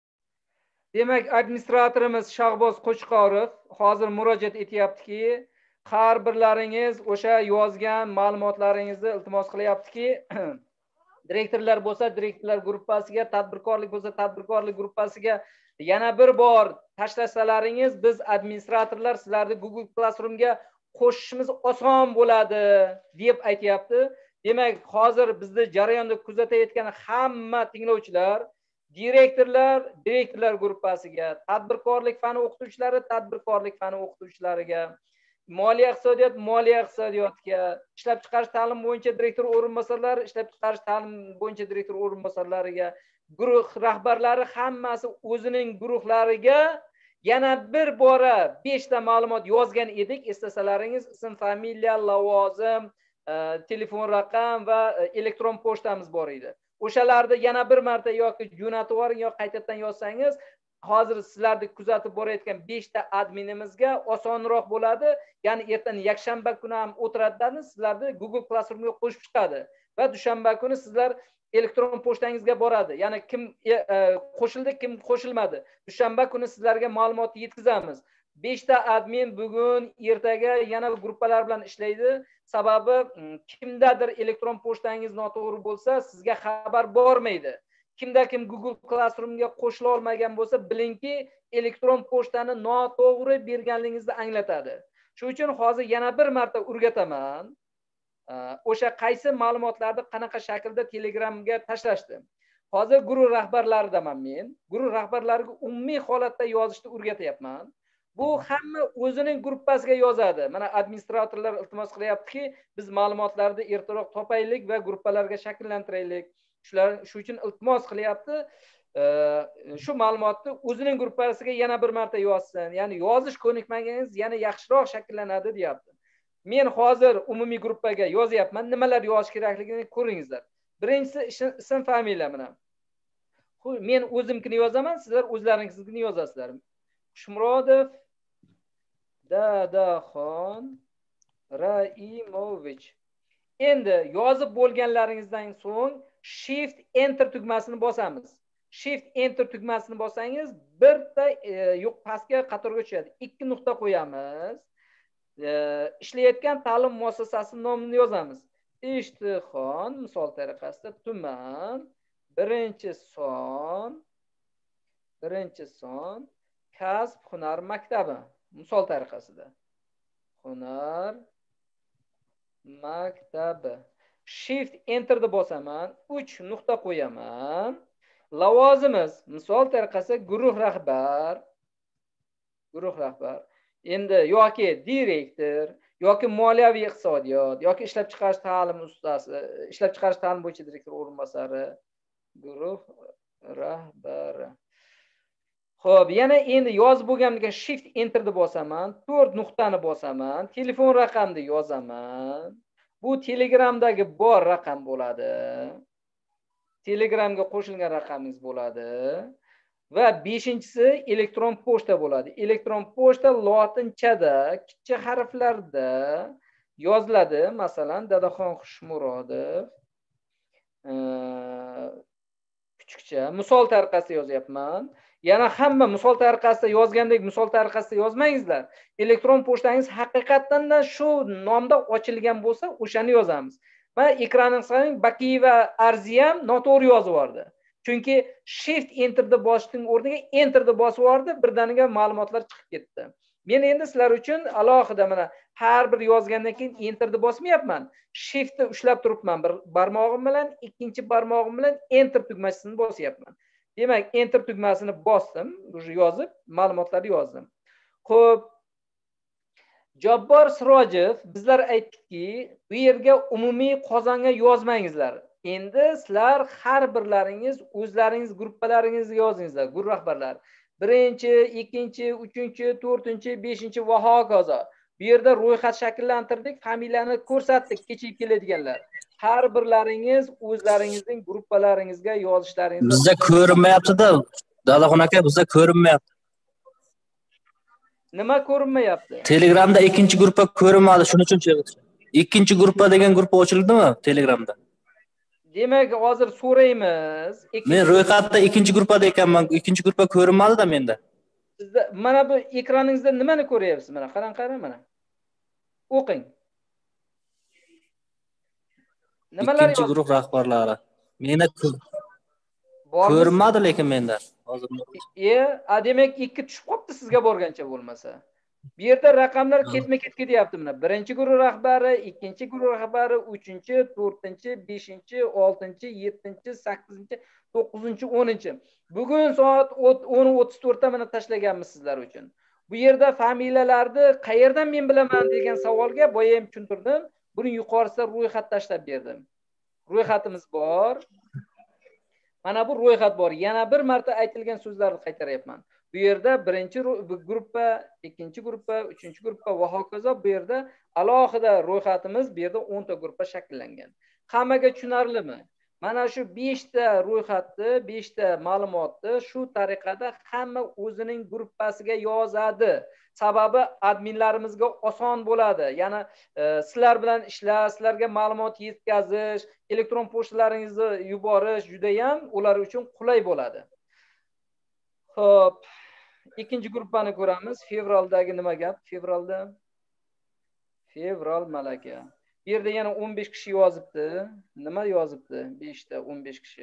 Speaker 1: Demak, administratorimiz Shahboz Qo'chqorov hozir murojaat etyaptiki, har birlaringiz o'sha yozgan ma'lumotlaringizni iltimos qilyaptiki, direktorlar bo'lsa direktorlar gruppasiga, tadbirkorlik bo'lsa tadbirkorlik gruppasiga yana bir bor tashlasalaringiz biz administratorlar sizlarni Google Classroomga qo'shishimiz oson bo'ladi deb aytayapti. Demak, hozir bizni jarayonda kuzatayotgan hamma tinglovchilar, direktorlar, direktorlar gruppasiga, tadbirkorlik fani o'qituvchilari, tadbirkorlik fani o'qituvchilariga, moliya iqtisodiyot, moliya iqtisodiyotga, ishlab chiqarish ta'lim bo'yicha direktor o'rinbosarlari, ishlab chiqarish ta'lim bo'yicha direktor o'rinbosarlariga, guruh rahbarlari hammasi o'zining guruhlariga yana bir bora besh ta ma'lumot yozgan edik. Eslasalaringiz, ism, familiya, lavozim, telefon raqam va elektron pochtamiz bor edi. O'shalarni yana bir marta yoki jo'natib yuboring yoki qaytadan yozsangiz, hozir sizlarni kuzatib borayotgan besh ta adminimizga osonroq bo'ladi. Ya'ni ertaning yakshanba kuni ham o'tiradidan sizlarni Google Classroomga qo'shib chiqadi va dushanba kuni sizlar elektron pochtangizga boradi. Ya'ni kim qo'shildi, kim qo'shilmadi. Dushanba kuni sizlarga ma'lumotni yetkazamiz. besh ta admin bugun ertaga yana gruppalar bilan ishlaydi. Sababi kimdadir elektron pochtangiz noto'g'ri bo'lsa, sizga xabar bormaydi. Kimda kim Google Classroomga qo'shila olmagan bo'lsa, bilingki, elektron pochtani noto'g'ri berganligingizni anglatadi. Shuning uchun hozir yana bir marta o'rgataman. O'sha qaysi ma'lumotlarni qanaqa shaklda Telegramga tashlashdi. Hozir guruh rahbarlaridaman men. Guruh rahbarlariga umumiy holatda yozishni o'rgatyapman. Bu hamma o'zining gruppasiga yozadi. Mana administratorlar iltimos qilyaptiki, biz ma'lumotlarni ertaroq topaylik va gruppalarga shakllantiraylik. Shular shu uchun iltimos qilyapti. Shu ma'lumotni o'zining gruppasiga yana bir marta yozsin. Ya'ni yozish ko'nikmagingiz yana yaxshiroq shakllanadi, deyapti. Men hozir umumiy gruppaga yozyapman. Nimalar yozish kerakligini ko'ringizlar. Birinchisi ism, familiya mana. Men o'zimkini yozaman, sizlar o'zlaringizni yozasizlar. Xushmurodov Dadaxon Raimovich. Endi yozib bo'lganlaringizdan so'ng Shift Enter tugmasini bosamiz. Shift Enter tugmasini bossangiz, birta yo'q pastga qatorga tushadi. Ikki nuqta qo'yamiz. Ishlayotgan ta'lim muassasasining nomini yozamiz. Ishtixon, misol tariqasida tuman, birinchi son, birinchi son, kasb hunar maktabi, misol tariqasida. Hunar maktabi. Shift Enter'ni bosaman, uch nuqta qo'yaman. Lavozimiz, misol tariqasida guruh rahbar, guruh rahbar. Endi yoki direktor, yoki moliyaviy iqtisodiyot, yoki ishlab chiqarish ta'lim ustasi, ishlab chiqarish ta'lim bo'yicha direktor o'rinbosari, guruh rahbari. Xo'p, yana endi yozib bo'lganimdan Shift Enter'ni bosaman, to'rt nuqtani bosaman, telefon raqamni yozaman. Bu Telegramdagi bor raqam bo'ladi. Telegramga qo'shilgan raqamingiz bo'ladi. Va beshinchisi elektron pochta bo'ladi. Elektron pochta lotinchada, kichik harflarda yoziladi. Masalan, Dadaxon Xushmurodov kichikcha misol tariqasida yozyapman. Yana hamma misol tariqasida yozgandek misol tariqasida yozmangizlar. Elektron pochtangiz haqiqatan shu nomda ochilgan bo'lsa, o'shani yozamiz. Va ekraningizga qarang, Bakiyeva Arziyam noto'g'ri yozib yubordi. Chunki Shift Enter'ni bosishning o'rniga Enter'ni bosib yubordi, birdaniga ma'lumotlar chiqib ketdi. Men endi sizlar uchun alohida mana har bir yozgandan keyin Enter'ni bosmayapman. Shift'ni ushlab turibman bir barmog'im bilan, ikkinchi barmog'im bilan Enter tugmasini bosyapman. Demak, Enter tugmasini bosdim, o'sha yozib, ma'lumotlarni yozdim. Xo'p, Jabbor Sirojev bizlar aytdiki, bu yerga umumiy qozonga yozmangizlar. Endi sizlar har birlaringiz o'zlaringiz gruppalaringizga yozingizlar, guruh rahbarlar. Birinchi, ikkinchi, uchinchi, to'rtinchi, beshinchi va hokazo. Bu yerda ro'yxat shakllantirdik, familiyani ko'rsatdik, kechib keladiganlar. Har birlaringiz o'zlaringizning gruppalaringizga yozishlaringiz.
Speaker 7: Bizda ko'rinmayapti-da, Dadaxon aka, bizda ko'rinmayapti.
Speaker 1: Nima ko'rinmayapti?
Speaker 7: Telegramda ikkinchi gruppa ko'rinmadi, shuning uchun chiqdi. Ikkinchi gruppa degan gruppa ochildimi Telegramda?
Speaker 1: Demak, hozir so'raymiz.
Speaker 7: Men ro'yxatda ikkinchi gruppada ekanman. Ikkinchi gruppa ko'rinmadi-da menda.
Speaker 1: Sizda mana bu ekraningizda nimani ko'ryapsiz? Mana qarang, qarang mana. O'qing. Nimalar
Speaker 7: ikkinchi guruh rahbarlari. Meni
Speaker 1: bormi?
Speaker 7: ko'rinmadi lekin menda. Hozir
Speaker 1: E, a demak ikki tushib qopti sizga borgancha bo'lmasa. Bu yerda raqamlar ketma-ket ketyapti mana. Birinchi guruh rahbari, ikkinchi guruh rahbari, uchinchi, to'rtinchi, beshinchi, oltinchi, yettinchi, sakkizinchi, to'qqizinchi, o'ninchi. Bugun soat o'n o'ttiz to'rt ta mana tashlaganmiz sizlar uchun. Bu yerda familiyalarni qayerdan men bilaman degan savolga boya ham tushuntirdim. Buni yuqorisida ro'yxat tashlab berdim. Ro'yxatimiz bor. Mana bu ro'yxat bor. Yana bir marta aytilgan so'zlarni qaytaryapman. Bu yerda birinchi gruppa, ikkinchi gruppa, uchinchi gruppa va hokazo bu yerda alohida ro'yxatimiz, bu yerda o'n ta gruppa shakllangan. Hammaga tushunarlimi? Mana shu besh ta ro'yxatni, besh ta ma'lumotni shu tariqada hamma o'zining gruppasiga yozadi. Sababi adminlarimizga oson bo'ladi. Ya'ni e, sizlar bilan ishlash, sizlarga ma'lumot yetkazish, elektron pochtalaringizni yuborish juda ham ular uchun qulay bo'ladi. Xo'p, ikkinchi gruppani ko'ramiz. Fevraldagi nima gap? Fevralda Fevral malaka. Bu yerda yana o'n besh kishi yozibdi. Nima yozibdi? besh ta o'n besh kishi.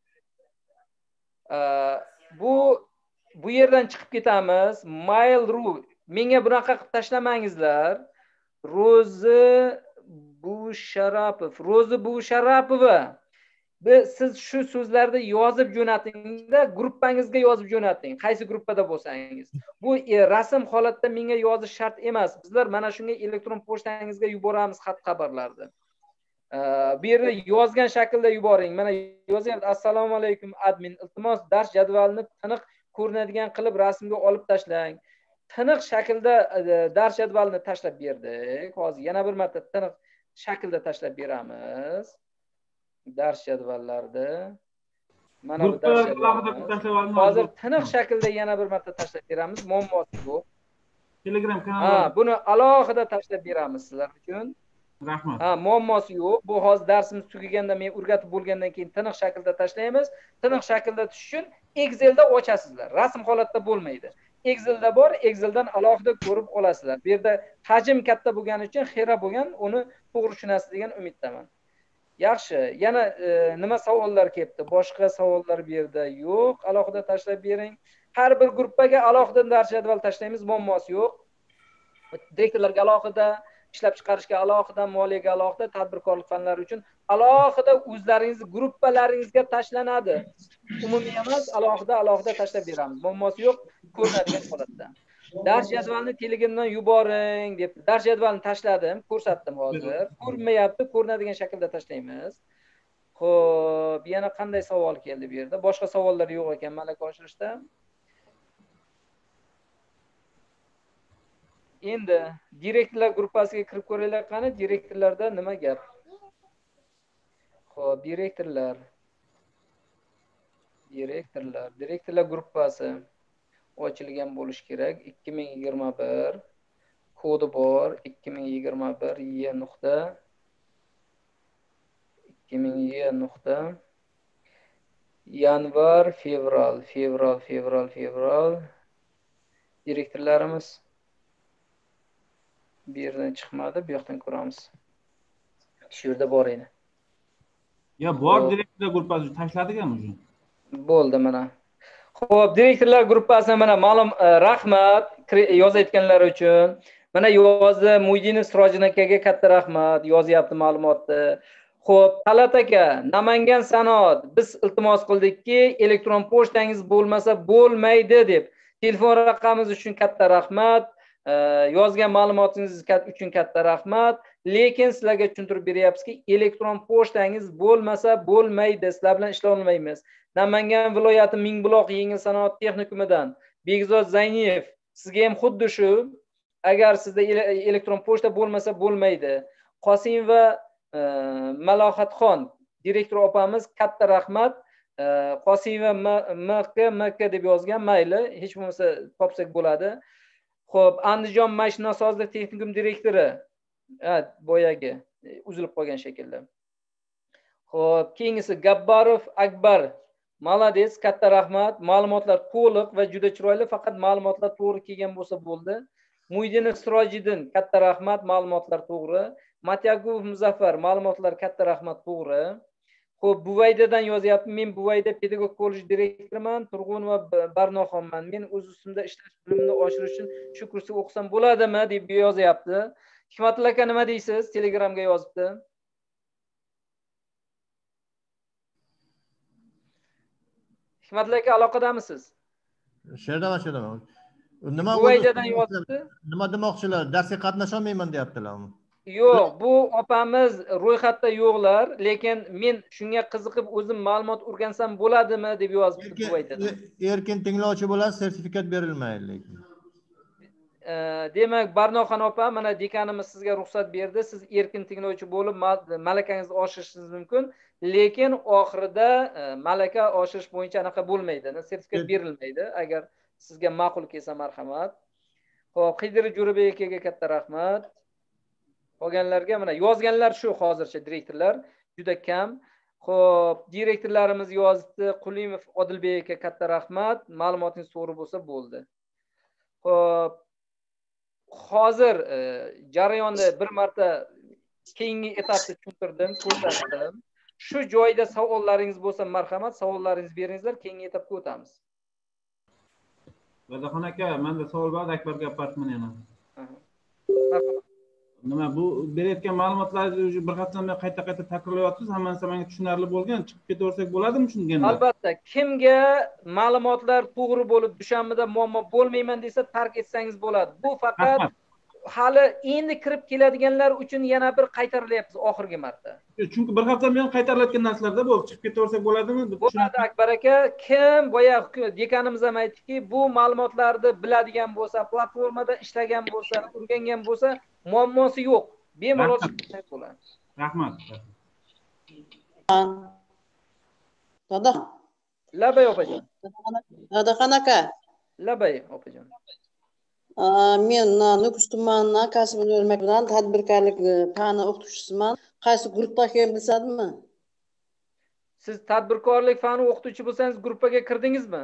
Speaker 1: E, bu bu yerdan chiqib ketamiz. Mail.ru menga bunaqa qilib tashlamangizlar. Ro'zi Busharapov, Ro'zi Busharapova. Biz siz shu so'zlarni yozib jo'natingda, gruppangizga yozib jo'nating. Qaysi gruppada bo'lsangiz. Bu e, rasm holatda menga yozish shart emas. Bizlar mana shunga elektron pochtangizga yuboramiz xat xabarlarni. E, bu yerda yozgan shaklda yuboring. Mana yozyapti: Assalomu alaykum admin, iltimos dars jadvalini tiniq ko'rinadigan qilib rasmga olib tashlang. Tiniq shaklda dars jadvalini tashlab berdik. Hozir yana bir marta tiniq shaklda tashlab beramiz. Dars jadvallarida. Mana bu dars jadvalimiz. Hozir tiniq shaklda yana bir marta tashlab beramiz. Muammosi yo'q.
Speaker 5: Telegram kanali.
Speaker 1: Ha, buni alohida tashlab beramiz sizlar uchun.
Speaker 5: Rahmat.
Speaker 1: Ha, muammosi yo'q. Bu hozir darsimiz tugaganda men o'rgatib bo'lgandan keyin tiniq shaklda tashlaymiz. Tiniq shaklda tushish uchun Excelda ochasizlar. Rasm holatda bo'lmaydi. Excelda bor, Exceldan alohida ko'rib olasizlar. Bu yerda hajm katta bo'lgani uchun xira bo'lgan, uni to'g'ri tushunasiz degan umiddaman. Yaxshi, yana e, nima savollar kelibdi? Boshqa savollar bu yerda yo'q. Alohida tashlab bering. Har bir gruppaga alohida dars jadval tashlaymiz, muammosi yo'q. Direktorlarga alohida, ishlab chiqarishga alohida, moliyaga alohida, tadbirkorlik fanlari uchun alohida o'zlaringiz gruppalaringizga tashlanadi. Umumiy emas, alohida alohida tashlab beramiz. Muammosi yo'q, ko'rinadigan holatda. Dars jadvalini Telegramdan yuboring deb dars jadvalini tashladim, ko'rsatdim hozir. Ko'rinmayapti, ko'rinadigan shaklda tashlaymiz. Xo'p, yana qanday savol keldi bu yerda? Boshqa savollar yo'q ekan malaka oshirishda. Endi direktorlar gruppasiga kirib ko'raylik qani, direktorlarda nima gap? Xo'p, direktorlar. Direktorlar, direktorlar gruppasi ochilgan bo'lish kerak. ikki ming yigirma bir kodi bor. ikki ming yigirma bir Y nuqta ikki ming Y nuqta yanvar, fevral, fevral, fevral, fevral. Direktorlarimiz bu yerdan chiqmadi, bu yoqdan ko'ramiz. Shu yerda bor edi.
Speaker 5: Ya bor direktorlar gruppasi tashladigan o'zi.
Speaker 1: Bo'ldi mana. Xo'p, direktorlar gruppasini mana ma'lum rahmat yozayotganlar uchun. Mana yozdi Muydinov Sirojin akaga katta rahmat, yozyapti ma'lumotni. Xo'p, Talat aka, Namangan sanoat biz iltimos qildikki, elektron pochtangiz bo'lmasa bo'lmaydi deb. Telefon raqamingiz uchun katta rahmat. Yozgan ma'lumotingiz uchun katta rahmat. Lekin sizlarga tushuntirib beryapmizki, elektron pochtangiz bo'lmasa bo'lmaydi, sizlar bilan ishlay olmaymiz. Namangan viloyati Mingbuloq yengil sanoat texnikumidan Begzod Zayniyev, sizga ham xuddi shu. Agar sizda elektron pochta bo'lmasa bo'lmaydi. Qosimova Malohatxon direktor opamiz katta rahmat. Qosimova M K M K deb yozgan, mayli, hech bo'lmasa topsak bo'ladi. Xo'p, Andijon mashinasozlik texnikum direktori. Ha, boyagi uzilib qolgan shekilli. Xo'p, keyingisi Gabbarov Akbar. Malades, katta rahmat. Ma'lumotlar to'liq va juda chiroyli, faqat ma'lumotlar to'g'ri kelgan bo'lsa bo'ldi. Muydinov Sirojiddin, katta rahmat, ma'lumotlar to'g'ri. Matyagov Muzaffar, ma'lumotlar katta rahmat, to'g'ri. Xo'p, Buvaydadan yozyapti. Men Buvayda pedagog kollej direktoriman, Turg'unova Barnoxonman. Men o'z ustimda ishlash bilimini oshirish uchun shu kursga o'qisam bo'ladimi deb yozyapti. Hikmatilla aka nima deysiz? Telegramga yozibdi. Hikmatilla aka aloqadamisiz?
Speaker 2: Sherdaman, sherdaman. Nima
Speaker 1: Buvaydadan yozibdi.
Speaker 2: Nima demoqchilar? Darsga qatnasha olmayman deyaptilarmi?
Speaker 1: Yo'q, bu opamiz ro'yxatda yo'qlar, lekin men shunga qiziqib o'zim ma'lumot o'rgansam bo'ladimi deb yozibdi Buvaydadan.
Speaker 2: Erkin tinglovchi bo'ladi, sertifikat berilmaydi lekin.
Speaker 1: Demak, Barnoxon opa, mana dekanimiz sizga ruxsat berdi. Siz erkin tinglovchi bo'lib malakangizni oshirishingiz mumkin, lekin oxirida malaka oshirish bo'yicha anaqa bo'lmaydi. Sertifikat berilmaydi. Agar sizga ma'qul kelsa, marhamat. Xo'p, Qidir Jo'rabek akaga katta rahmat. Qolganlarga mana yozganlar shu hozircha direktorlar juda kam. Xo'p, direktorlarimiz yozibdi. Qulimov Odilbek aka katta rahmat. Ma'lumotingiz to'g'ri bo'lsa bo'ldi. Xo'p, hozir jarayonni bir marta keyingi etapda tushuntirdim, ko'rsatdim. Shu joyda savollaringiz bo'lsa, marhamat, savollaringizni beringizlar, keyingi etapga o'tamiz.
Speaker 5: Dadaxon aka, menda savol bor, Akbarga gapirman yana.
Speaker 1: Marhamat.
Speaker 5: Nima bu berayotgan ma'lumotlarni bir haftadan beri qayta-qayta takrorlayapsiz, hammasi menga tushunarli bo'lgan, chiqib ketaversak bo'ladimi tushunganda?
Speaker 1: Albatta, kimga ma'lumotlar to'g'ri bo'lib, dushanbada muammo bo'lmayman desa, tark etsangiz bo'ladi. Bu faqat hali endi kirib keladiganlar uchun yana bir qaytarilyapmiz oxirgi marta.
Speaker 5: Chunki bir haftadan beri qaytarilayotgan narsalarda bu chiqib ketaversak bo'ladimi?
Speaker 1: Bo'ladi Akbar aka, kim boya dekanimiz ham aytdiki, bu ma'lumotlarni biladigan bo'lsa, platformada ishlagan bo'lsa, o'rgangan bo'lsa, muammosi yo'q. Bemalol chiqib bo'ladi.
Speaker 5: Rahmat.
Speaker 8: Dada.
Speaker 1: Labay opajon.
Speaker 8: Dadaxon aka.
Speaker 1: Labay opajon.
Speaker 8: Men Nukus tumani kasb o'rmak bilan tadbirkorlik fani o'qituvchisiman. Qaysi guruhda ekanini bilsadimmi?
Speaker 1: Siz tadbirkorlik fani o'qituvchi bo'lsangiz, guruhga kirdingizmi?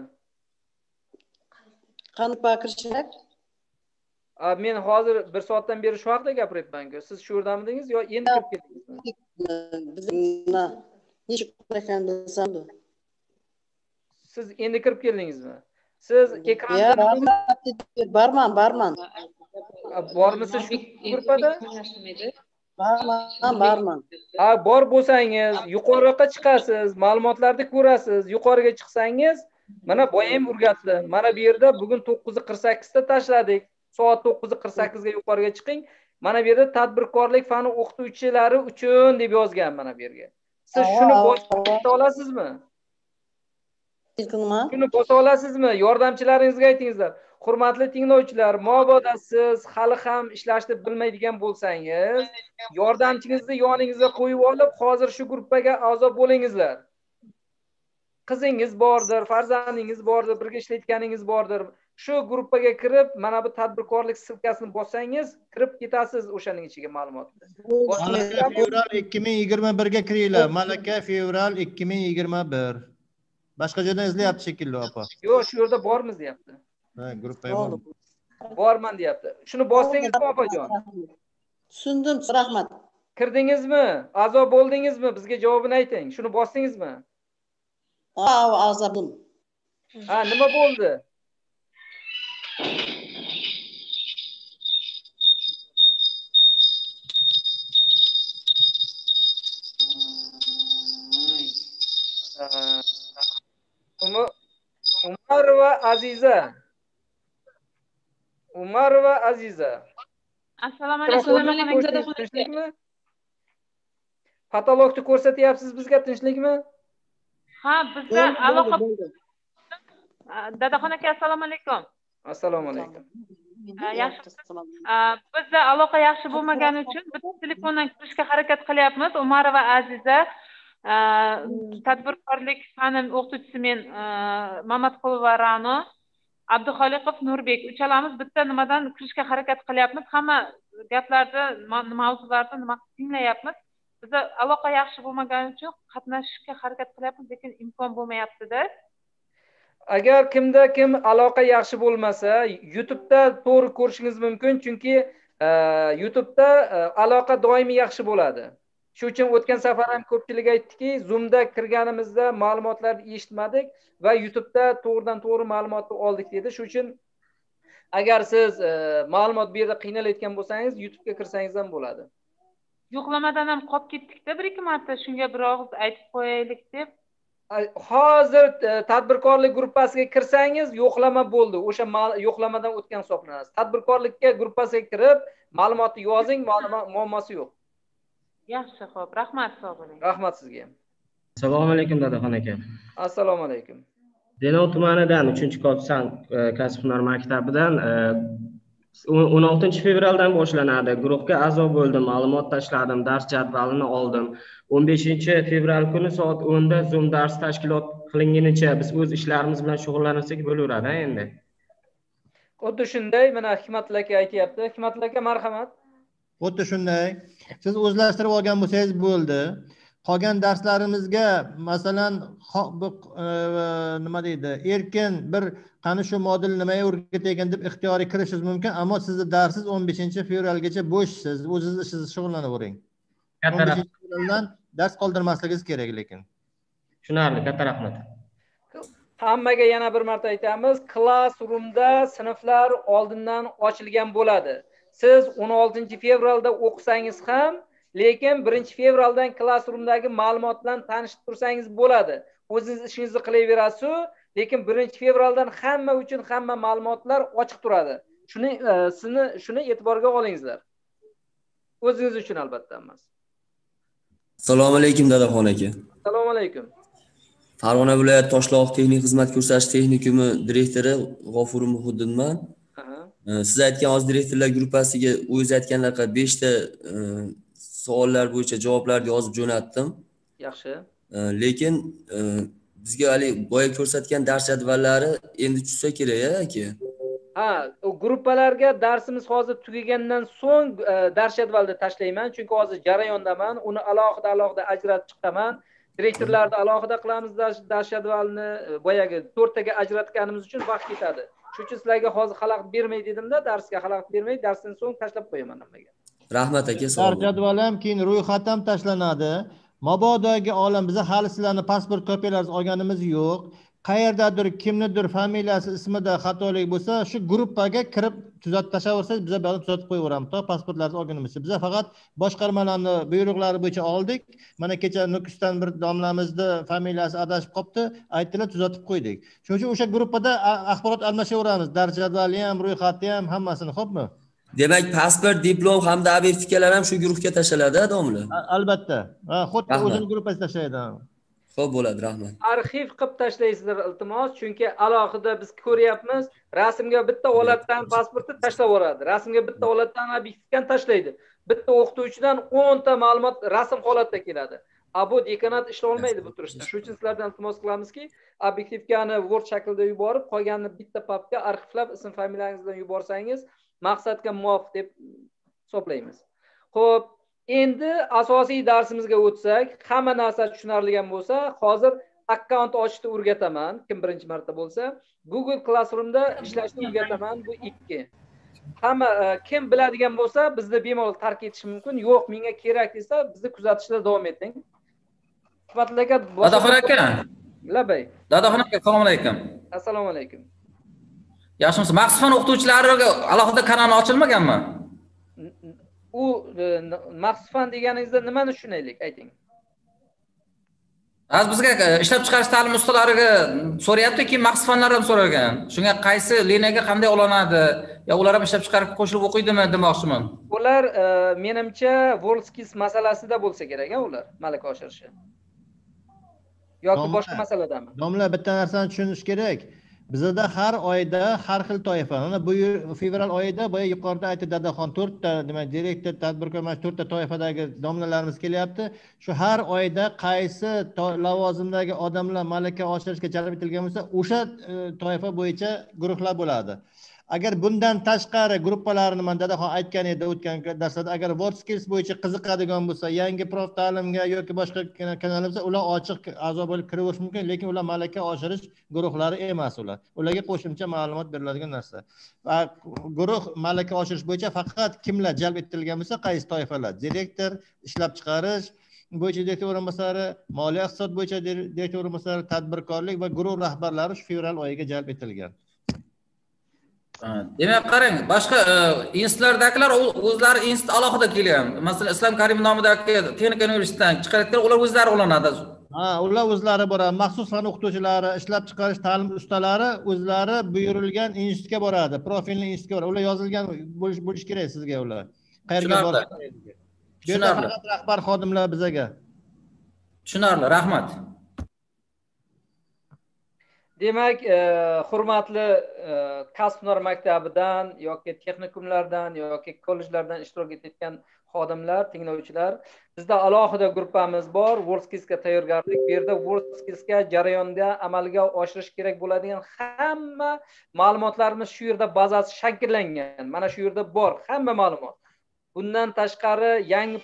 Speaker 8: Qanday kirish kerak?
Speaker 1: Men hozir bir soatdan beri shu haqida gapiryapman-ku. Siz shu yerdamidingiz yo endi kirib keldingizmi?
Speaker 8: Bizga necha kun ekanini bilsam.
Speaker 1: Siz endi kirib keldingizmi? Siz ekranda
Speaker 8: barman, barman.
Speaker 1: Bormisiz shu guruhda?
Speaker 8: Barman, barman.
Speaker 1: Ha, bor bo'lsangiz, yuqoriroqqa chiqasiz, ma'lumotlarni ko'rasiz. Yuqoriga chiqsangiz, mana boyam o'rgatdim. Mana bu yerda bugun to'qqiz qirq sakkizda tashladik. Soat to'qqiz qirq sakkizga yuqoriga chiqing. Mana bu yerda tadbirkorlik fani o'qituvchilari uchun deb yozgan mana bu yerga. Siz shuni bosa olasizmi? Shuni bosa olasizmi? Yordamchilaringizga aytingizlar. Hurmatli tinglovchilar, mabodo siz hali ham ishlashni bilmaydigan bo'lsangiz, yordamchingizni yoningizga qo'yib olib, hozir shu guruhga a'zo bo'lingizlar. Qizingiz bordir, farzandingiz bordir, birga ishlayotganingiz bordir. Shu guruhga kirib, mana bu tadbirkorlik silkasini bossangiz, kirib ketasiz o'shaning ichiga ma'lumotni.
Speaker 2: Malaka fevral ikki ming yigirma birga kiringlar. Malaka fevral ikki ming yigirma bir. Boshqa joydan izlayapti shekilli opa.
Speaker 1: Yo'q, shu yerda bormiz deyapti.
Speaker 2: Ha, guruhda bor.
Speaker 1: Borman deyapti. Shuni bosdingizmi opajon?
Speaker 8: Tushundim, rahmat.
Speaker 1: Kirdingizmi? A'zo bo'ldingizmi? Bizga javobini ayting. Shuni bosdingizmi?
Speaker 8: Ha, a'zo bo'ldim.
Speaker 1: Ha, nima bo'ldi? Umar va Aziza. Umar va Aziza.
Speaker 9: Assalomu alaykum.
Speaker 1: Tinchlikmi? Patologni ko'rsatyapsiz bizga, tinchlikmi?
Speaker 9: Ha, bizga aloqa. Dadaxon aka, assalomu alaykum.
Speaker 1: Assalomu alaykum.
Speaker 9: Yaxshi. Bizda aloqa yaxshi bo'lmagani uchun biz telefondan kirishga harakat qilyapmiz. Umar va Aziza tadbirkorlik fani o'qituvchisi men Mamatqulova Ra'no, Abduxoliqov Nurbek uchalamiz bitta nimadan kirishga harakat qilyapmiz. Hamma gaplarni, mavzularni nima tinglayapmiz. Bizda aloqa yaxshi bo'lmagani uchun qatnashishga harakat qilyapmiz, lekin imkon bo'lmayapti-da.
Speaker 1: Agar kimda kim aloqa yaxshi bo'lmasa, YouTube'da to'g'ri ko'rishingiz mumkin, chunki YouTube'da aloqa doimiy yaxshi bo'ladi. Shu uchun o'tgan safar ham ko'pchilik aytdiki, Zoom'da kirganimizda ma'lumotlarni eshitmadik va YouTube'da to'g'ridan to'g'ri ma'lumotni oldik dedi. Shu uchun agar siz ma'lumot bu yerda qiynalayotgan bo'lsangiz, YouTube'ga kirsangiz ham bo'ladi.
Speaker 9: Yo'qlamadan ham qolib ketdik-da bir ikki marta, shunga bir og'iz aytib qo'yaylik deb.
Speaker 1: Hozir tadbirkorlik gruppasiga kirsangiz, yo'qlama bo'ldi. O'sha yo'qlamadan o'tgan hisoblanasiz. Tadbirkorlikka gruppasiga kirib, ma'lumotni yozing, muammosi yo'q.
Speaker 9: Yaxshi, xo'p. Rahmat, sog' bo'ling.
Speaker 1: Rahmat sizga ham.
Speaker 10: Assalomu alaykum Dadaxon aka.
Speaker 1: Assalomu alaykum.
Speaker 10: Denov tumanidan uchinchi korpusan kasb-hunar maktabidan o'n oltinchi fevraldan boshlanadi. Guruhga a'zo bo'ldim, ma'lumot tashladim, dars jadvalini oldim. o'n beshinchi fevral kuni soat o'nda Zoom dars tashkilot qilingunicha biz o'z ishlarimiz bilan shug'ullansak bo'laveradi endi.
Speaker 1: Xuddi shunday, mana Hikmatilla aka aytayapti. Hikmatilla aka marhamat.
Speaker 2: Xuddi shunday. Siz o'zlashtirib olgan bo'lsangiz bo'ldi. Qolgan darslarimizga masalan nima deydi, erkin bir qani shu modul nimaga o'rgatayotgan deb ixtiyoriy kirishingiz mumkin, ammo sizni darsiz o'n beshinchi fevralgacha bo'shsiz. O'zingiz ishingizni shug'ullanavering. o'n beshinchi fevraldan dars qoldirmasligingiz kerak lekin.
Speaker 10: Tushunarli, katta rahmat.
Speaker 1: Hammaga yana bir marta aytamiz, Classroom'da sinflar oldindan ochilgan bo'ladi. Siz o'n oltinchi fevralda o'qisangiz ham, lekin birinchi fevraldan Classroom'dagi ma'lumot bilan tanishib tursangiz bo'ladi. O'zingiz ishingizni qilaverasiz, lekin birinchi fevraldan hamma uchun hamma ma'lumotlar ochiq turadi. Shuni sizni shuni e'tiborga olingizlar. O'zingiz uchun albatta emas.
Speaker 11: Assalomu alaykum Dadaxon aka.
Speaker 1: Assalomu alaykum.
Speaker 11: Farg'ona viloyat Toshloq texnik xizmat ko'rsatish texnikumi direktori G'ofur Muhiddinman. Siz aytgan hozir direktorlar gruppasiga o'zingiz aytganlarga besh ta savollar bo'yicha javoblarni yozib jo'natdim.
Speaker 1: Yaxshi.
Speaker 11: Lekin bizga hali boya ko'rsatgan dars jadvallari endi tushsa kerak aka.
Speaker 1: Ha, o gruppalarga darsimiz hozir tugagandan so'ng dars jadvalni tashlayman, chunki hozir jarayondaman. Uni alohida alohida ajratib chiqaman. Direktorlarni alohida qilamiz dars jadvalini, boyagi to'rttaga ajratganimiz uchun vaqt ketadi. Shuning uchun sizlarga hozir xalaqit bermay dedimda, darsga xalaqit bermay, darsdan so'ng tashlab qo'yaman hammaga.
Speaker 11: Rahmat aka, sog'
Speaker 2: bo'ling. Dars jadvali ham keyin ro'yxat ham tashlanadi. Mabodagi olam biza hali sizlarning pasport kopiyalaringizni olganimiz yo'q. Qayerdadir kimnidir familiyasi ismida xatolik bo'lsa, shu gruppaga kirib tuzatib tashlaversangiz, biz buni tuzatib qo'yaveramiz. To pasportlaringizni olgunimizcha. Biz faqat boshqarmalarning buyruqlari bo'yicha oldik. Mana kecha Nukusdan bir domlamizni familiyasi adashib qopti, aytdilar tuzatib qo'ydik. Shuning uchun o'sha gruppada axborot almashaveramiz. Dars jadvali ham, ro'yxati ham hammasini, xo'pmi?
Speaker 11: Demak, pasport, diplom hamda abitifikalar ham shu guruhga tashlanadi, domla.
Speaker 2: Albatta. Ha, xuddi o'zining gruppasiga tashlaydi.
Speaker 11: Xo'p bo'ladi, rahmat.
Speaker 1: Arxiv qilib tashlaysizlar iltimos, chunki alohida biz ko'ryapmiz, rasmga bitta holatdan pasportni tashlab yuboradi. Rasmga bitta holatdan obyektivkani tashlaydi. Bitta o'qituvchidan o'n ta ma'lumot rasm holatda keladi. A bu dekanat ishlay olmaydi bu turishda. Shuning uchun sizlardan iltimos qilamizki, obyektivkani Word shaklida yuborib, qolganini bitta papka arxivlab ism familiyangizdan yuborsangiz, maqsadga muvofiq deb hisoblaymiz. Xo'p, endi asosiy darsimizga o'tsak, hamma narsa tushunarli bo'lsa, hozir akkaunt ochishni o'rgataman, kim birinchi marta bo'lsa, Google Classroom'da ishlashni o'rgataman, bu ikki. Hamma kim biladigan bo'lsa, bizni bemalol tark etish mumkin. Yo'q, menga kerak desa, bizni kuzatishda davom eting. Hikmatilla aka,
Speaker 12: Dadaxon aka.
Speaker 1: Labay.
Speaker 12: Dadaxon aka, assalomu alaykum.
Speaker 1: Assalomu alaykum.
Speaker 12: Yaxshimisiz? Maxsus o'qituvchilariga alohida kanal ochilmaganmi?
Speaker 1: U maxsus fan deganingizda nimani tushunaylik, ayting.
Speaker 12: Az bizga ishlab chiqarish ta'lim ustalariga so'rayapti, keyin maxsus fanlardan so'ragan. Shunga qaysi liniyaga qanday olinadi, yo ular ham ishlab chiqarib qo'shilib o'qiydimi demoqchiman.
Speaker 1: Ular menimcha WorldSkills masalasida bo'lsa kerak, ular malaka oshirishi. Yoki boshqa masaladami?
Speaker 2: Domla, bitta narsani tushunish kerak. Bizda har oyda har xil toifa. Mana bu fevral oyida boya yuqorida aytdi Dadaxon to'rtta, demak, direktor, tadbirkor mana to'rtta toifadagi domlalarimiz kelyapti. Shu har oyda qaysi lavozimdagi odamlar malaka oshirishga jalb etilgan bo'lsa, o'sha toifa bo'yicha guruhlar bo'ladi. agar bundan tashqari gruppalarni man dadaxon aytgan edi o'tgan darslarda agar WordSkills bo'yicha qiziqadigan bo'lsa yangi prof ta'limga yoki boshqa kanal bo'lsa ular ochiq a'zo bo'lib kiraverishi mumkin lekin ular malaka oshirish guruhlari emas ular ularga qo'shimcha ma'lumot beriladigan narsa va guruh malaka oshirish bo'yicha faqat kimlar jalb etilgan bo'lsa qaysi toifalar direktor ishlab chiqarish bo'yicha direktor o'rinbosari moliya iqtisod bo'yicha direktor o'rinbosari tadbirkorlik va guruh rahbarlari shu fevral oyiga jalb etilgan.
Speaker 12: Demak qarang, boshqa institutlardagilar o'zlari institut alohida kelgan. Masalan, Islom Karimov nomidagi texnika universitetidan chiqayotgan ular o'zlari olinadi.
Speaker 2: Ha, ular o'zlari boradi. Maxsus fan o'qituvchilari, ishlab chiqarish ta'lim ustalari o'zlari buyurilgan institutga boradi. Profilli institutga boradi. Ular yozilgan bo'lish bo'lish kerak sizga ular. Qayerga boradi? Tushunarli. Faqat rahbar xodimlar bizaga.
Speaker 12: Tushunarli, rahmat.
Speaker 1: Demak, hurmatli kasb hunar maktabidan yoki texnikumlardan yoki kollejlardan ishtirok etayotgan xodimlar, tinglovchilar, bizda alohida gruppamiz bor, WordSkillsga tayyorgarlik. Bu yerda WordSkillsga jarayonda amalga oshirish kerak bo'ladigan hamma ma'lumotlarimiz shu yerda bazasi shakllangan. Mana shu yerda bor hamma ma'lumot. Bundan tashqari yangi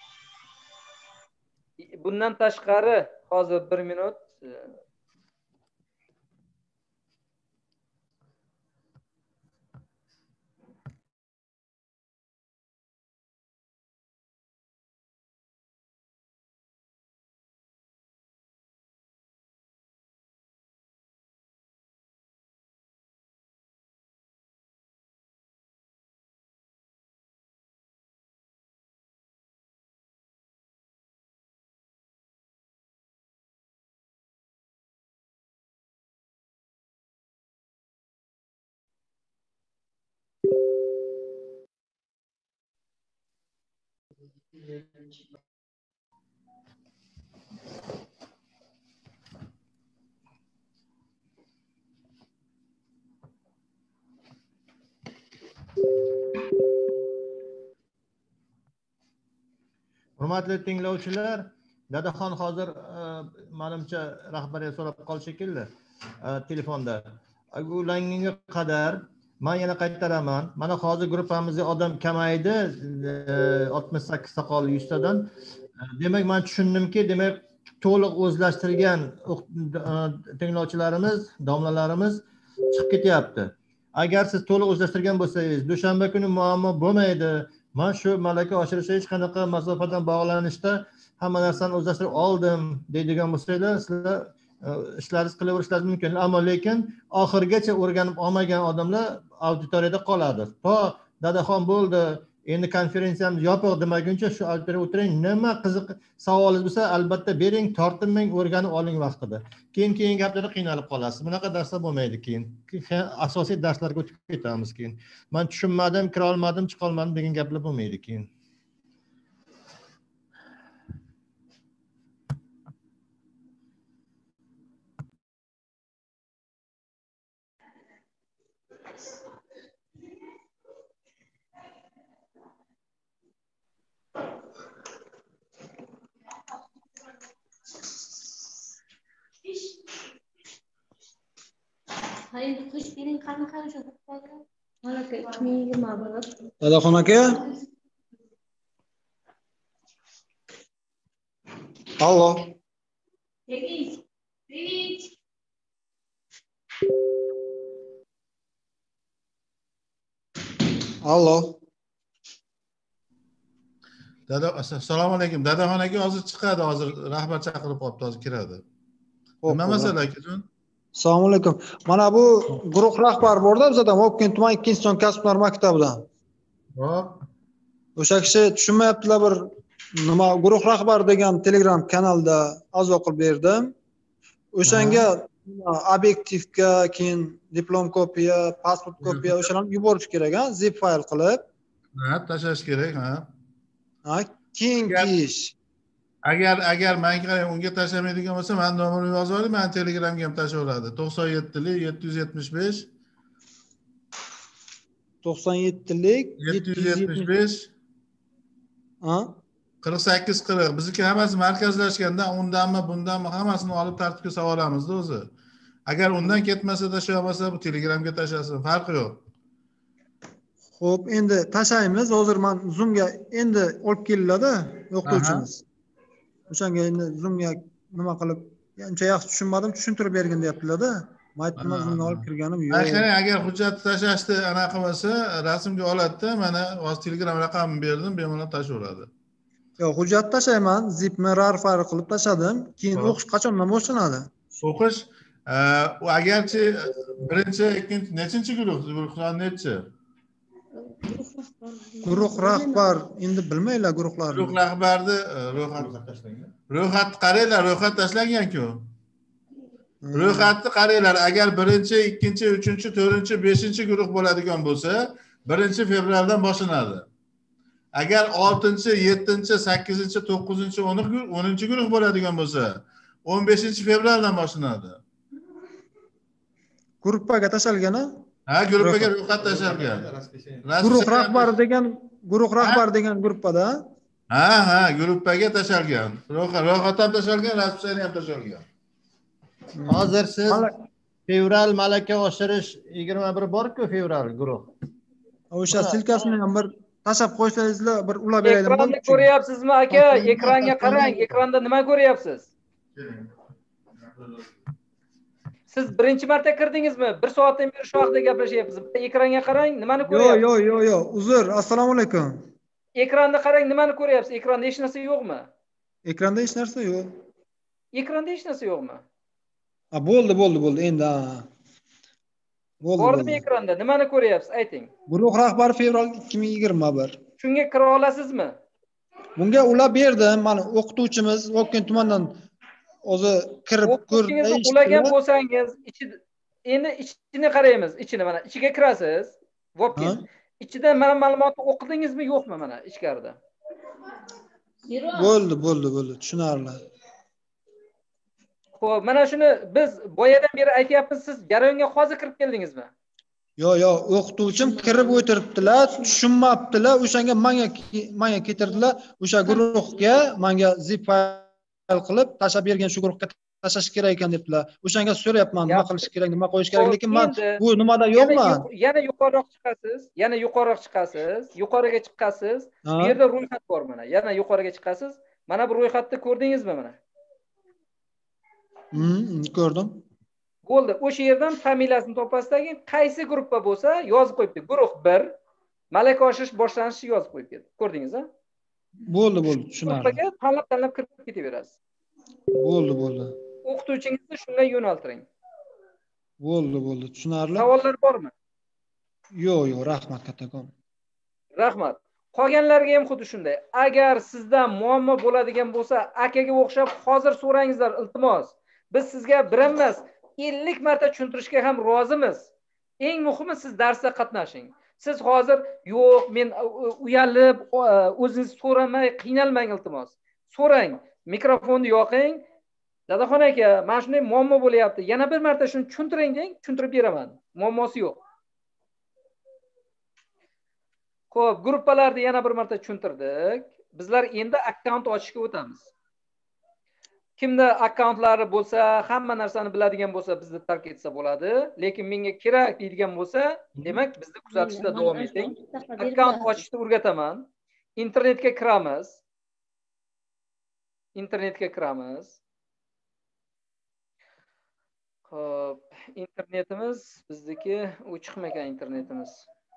Speaker 1: bundan tashqari hozir bir minut
Speaker 2: Hurmatli tinglovchilar, dadaxon hozir menimcha rahbariyat so'rab qolish shekilli telefonda. Ulangunga qadar men yana qaytaraman. Mana hozir gruppamizda odam kamaydi, oltmish sakkizta qoldi yuztadan. Demak, men tushundimki, demak, to'liq o'zlashtirilgan tinglovchilarimiz, domlalarimiz chiqib ketyapti. Agar siz to'liq o'zlashtirgan bo'lsangiz, dushanba kuni muammo bo'lmaydi. Men shu malaka oshirishga hech qanaqa masofadan bog'lanishda hamma narsani o'zlashtirib oldim deydigan bo'lsanglar, sizlar ishlaringiz qilaverishingiz mumkin. Ammo lekin oxirgacha o'rganib olmagan odamlar auditoriyada qoladi. To dadaxon bo'ldi, endi konferensiyamiz yopiq demaguncha shu auditoriyada o'tiring. Nima qiziq savolingiz bo'lsa, albatta bering, tortinmang, o'rganib oling vaqtida. Keyin keyin gaplarda qiynalib qolasiz. Bunaqa darslar bo'lmaydi keyin. Asosiy darslarga o'tib ketamiz keyin. Men tushunmadim, kira olmadim, chiqa olmadim degan gaplar bo'lmaydi keyin.
Speaker 13: Dadaxon aka. Allo. Allo.
Speaker 14: Dada, assalomu alaykum. Dadaxon aka hozir chiqadi, hozir rahbar chaqirib qolibdi, hozir kiradi. Nima masala akajon?
Speaker 13: Assalomu alaykum. Mana bu guruh rahbari borda bizda Vobkent tuman ikkinchi son kasb hunar maktabidan.
Speaker 14: Hop.
Speaker 13: O'sha kishi tushunmayaptilar, bir nima guruh rahbari degan Telegram kanalda a'zo qilib berdim. O'shanga obyektivga, keyin diplom kopiya, pasport kopiya o'shalarni yuborish kerak, ha, zip fayl qilib.
Speaker 14: Ha, tashlash kerak, ha.
Speaker 13: Ha, keyingi ish.
Speaker 14: Agar agar men qarang unga tashlamaydigan bo'lsa, men nomerimni yozib oling, men Telegramga ham tashlaveradi. to'qson yettilik yetti yuz yetmish besh
Speaker 13: to'qson yettilik
Speaker 14: yetti yuz yetmish besh
Speaker 13: ha
Speaker 14: qirq sakkiz qirq. Bizniki hammasi markazlashganda, undanmi, bundanmi hammasini olib tartibga solamizda o'zi. Agar undan ketmasa, tashlay olmasa, bu Telegramga tashlasin, farqi yo'q.
Speaker 13: Xo'p, endi tashlaymiz. Hozir men Zoomga endi olib keliladi o'qituvchimiz. O'shanga endi Zoomga nima qilib, uncha yaxshi tushunmadim, tushuntirib bergin deyaptilar-da. Men aytdim, Zoomga olib kirganim yo'q.
Speaker 14: Qarang, agar hujjatni tashlashni anaqa bo'lsa, rasmga oladi-da, mana hozir Telegram raqamini berdim, bemalol tashlayveradi.
Speaker 13: Yo'q, hujjat tashlayman, zipni rar fari qilib tashladim. Keyin o'qish qachondan boshlanadi?
Speaker 14: O'qish agarchi birinchi, ikkinchi, nechinchi guruh? Guruhlar nechi?
Speaker 13: Guruh rahbar, endi bilmaylar guruhlarni.
Speaker 14: Guruh rahbarni ro'yxat ro'yxatni qaranglar, ro'yxat tashlangan-ku. Ro'yxatni qaranglar, agar birinchi, ikkinchi, uchinchi, to'rtinchi, beshinchi guruh bo'ladigan bo'lsa, birinchi fevraldan boshlanadi. Agar oltinchi, yettinchi, sakkizinchi, to'qqizinchi, o'ninchi guruh bo'ladigan bo'lsa, o'n beshinchi fevraldan boshlanadi.
Speaker 13: Gruppaga tashalgan-a?
Speaker 14: Ha, gruppaga ro'yxat tashalgan.
Speaker 13: Guruh rahbari degan, guruh rahbari degan gruppada.
Speaker 14: Ha, ha, gruppaga tashalgan. Ro'yxat, ro'yxat ham tashalgan, rasmiyati ham tashalgan.
Speaker 2: Hozir siz fevral malaka oshirish yigirma bir bor-ku fevral guruh.
Speaker 13: O'sha silkasini ham bir tashlab qo'ysangizlar, bir ulab beraydim.
Speaker 1: Ekronni ko'ryapsizmi aka? Ekranga qarang. Ekranda nima ko'ryapsiz? Siz birinchi marta kirdingizmi? Bir soatdan beri shu haqida gaplashyapmiz. Ekranga qarang, nimani ko'ryapsiz?
Speaker 13: Yo'q, yo'q, yo'q, yo'q. Uzr, assalomu alaykum.
Speaker 1: Ekranda qarang, nimani ko'ryapsiz? Ekranda hech narsa yo'qmi?
Speaker 13: Ekranda hech narsa yo'q.
Speaker 1: Ekranda hech narsa yo'qmi?
Speaker 13: Ha, bo'ldi, bo'ldi, bo'ldi. Endi ha. Bo'ldi.
Speaker 1: Bordimi ekranda? Nimani ko'ryapsiz? Ayting.
Speaker 13: Guruh rahbari fevral ikki ming yigirma bir.
Speaker 1: Shunga kira olasizmi?
Speaker 13: Bunga ulab berdim. Mana o'qituvchimiz Vobkent tumanidan o'zi kirib ko'rdi.
Speaker 1: Ulagan bo'lsangiz, ichida endi ichini qaraymiz. Ichini mana ichiga kirasiz. Vobkent. Ichida mana ma'lumotni o'qidingizmi, yo'qmi mana ichkarida?
Speaker 13: Bo'ldi, bo'ldi, bo'ldi. Tushunarli.
Speaker 1: Xo'p, mana shuni biz boyadan beri aytyapmiz, siz jarayonga hozir kirib keldingizmi?
Speaker 13: Yo'q, yo'q, o'qituvchim kirib o'tiribdilar, tushunmabdilar, o'shanga menga menga ketirdilar, o'sha guruhga menga zip fayl qilib tashlab bergan, shu guruhga tashlash kerak ekan debdilar. O'shanga so'rayapman, nima qilish kerak, nima qo'yish kerak, lekin men bu nimada yo'qman.
Speaker 1: Yana yuqoriroq chiqasiz, yana yuqoriroq chiqasiz, yuqoriga chiqasiz. Bu yerda ro'yxat bor mana. Yana yuqoriga chiqasiz. Mana bu ro'yxatni ko'rdingizmi mana?
Speaker 13: Hmm, ko'rdim.
Speaker 1: Bo'ldi. O'sha yerdan familiyasini topasizdan qaysi gruppa bo'lsa yozib qo'yibdi. Guruh bir, malaka oshirish boshlanishi yozib qo'yib ketdi. Ko'rdingizmi?
Speaker 13: Bo'ldi, bo'ldi, tushunarli.
Speaker 1: Gruppaga tanlab-tanlab kirib ketaverasiz.
Speaker 13: Bo'ldi, bo'ldi.
Speaker 1: O'qituvchingizni shunga yo'naltiring.
Speaker 13: Bo'ldi, bo'ldi, tushunarli.
Speaker 1: Savollar bormi?
Speaker 13: Yo'q, yo'q, rahmat kattakon.
Speaker 1: Rahmat. Qolganlarga ham xuddi shunday. Agar sizda muammo bo'ladigan bo'lsa, akaga o'xshab hozir so'rangizlar, iltimos. Biz sizga bir emas, ellik marta tushuntirishga ham rozimiz. Eng muhimi siz darsda qatnashing. Siz hozir yo'q, men uyalib, o'zingiz so'ramay, qiynalmang iltimos. So'rang, mikrofonni yoqing. Dadaxon aka, mana shunday muammo bo'lyapti. Yana bir marta shuni tushuntiring deng, tushuntirib beraman. Muammosi yo'q. Xo'p, gruppalarni yana bir marta tushuntirdik. Bizlar endi akkaunt ochishga o'tamiz. Kimda akkauntlari bo'lsa, hamma narsani biladigan bo'lsa, bizni tark etsa bo'ladi. Lekin menga kerak deydigan bo'lsa, demak, bizni kuzatishda davom eting. Akkaunt ochishni o'rgataman. Internetga kiramiz. Internetga kiramiz. Xo'p, internetimiz bizniki u chiqmagan internetimiz.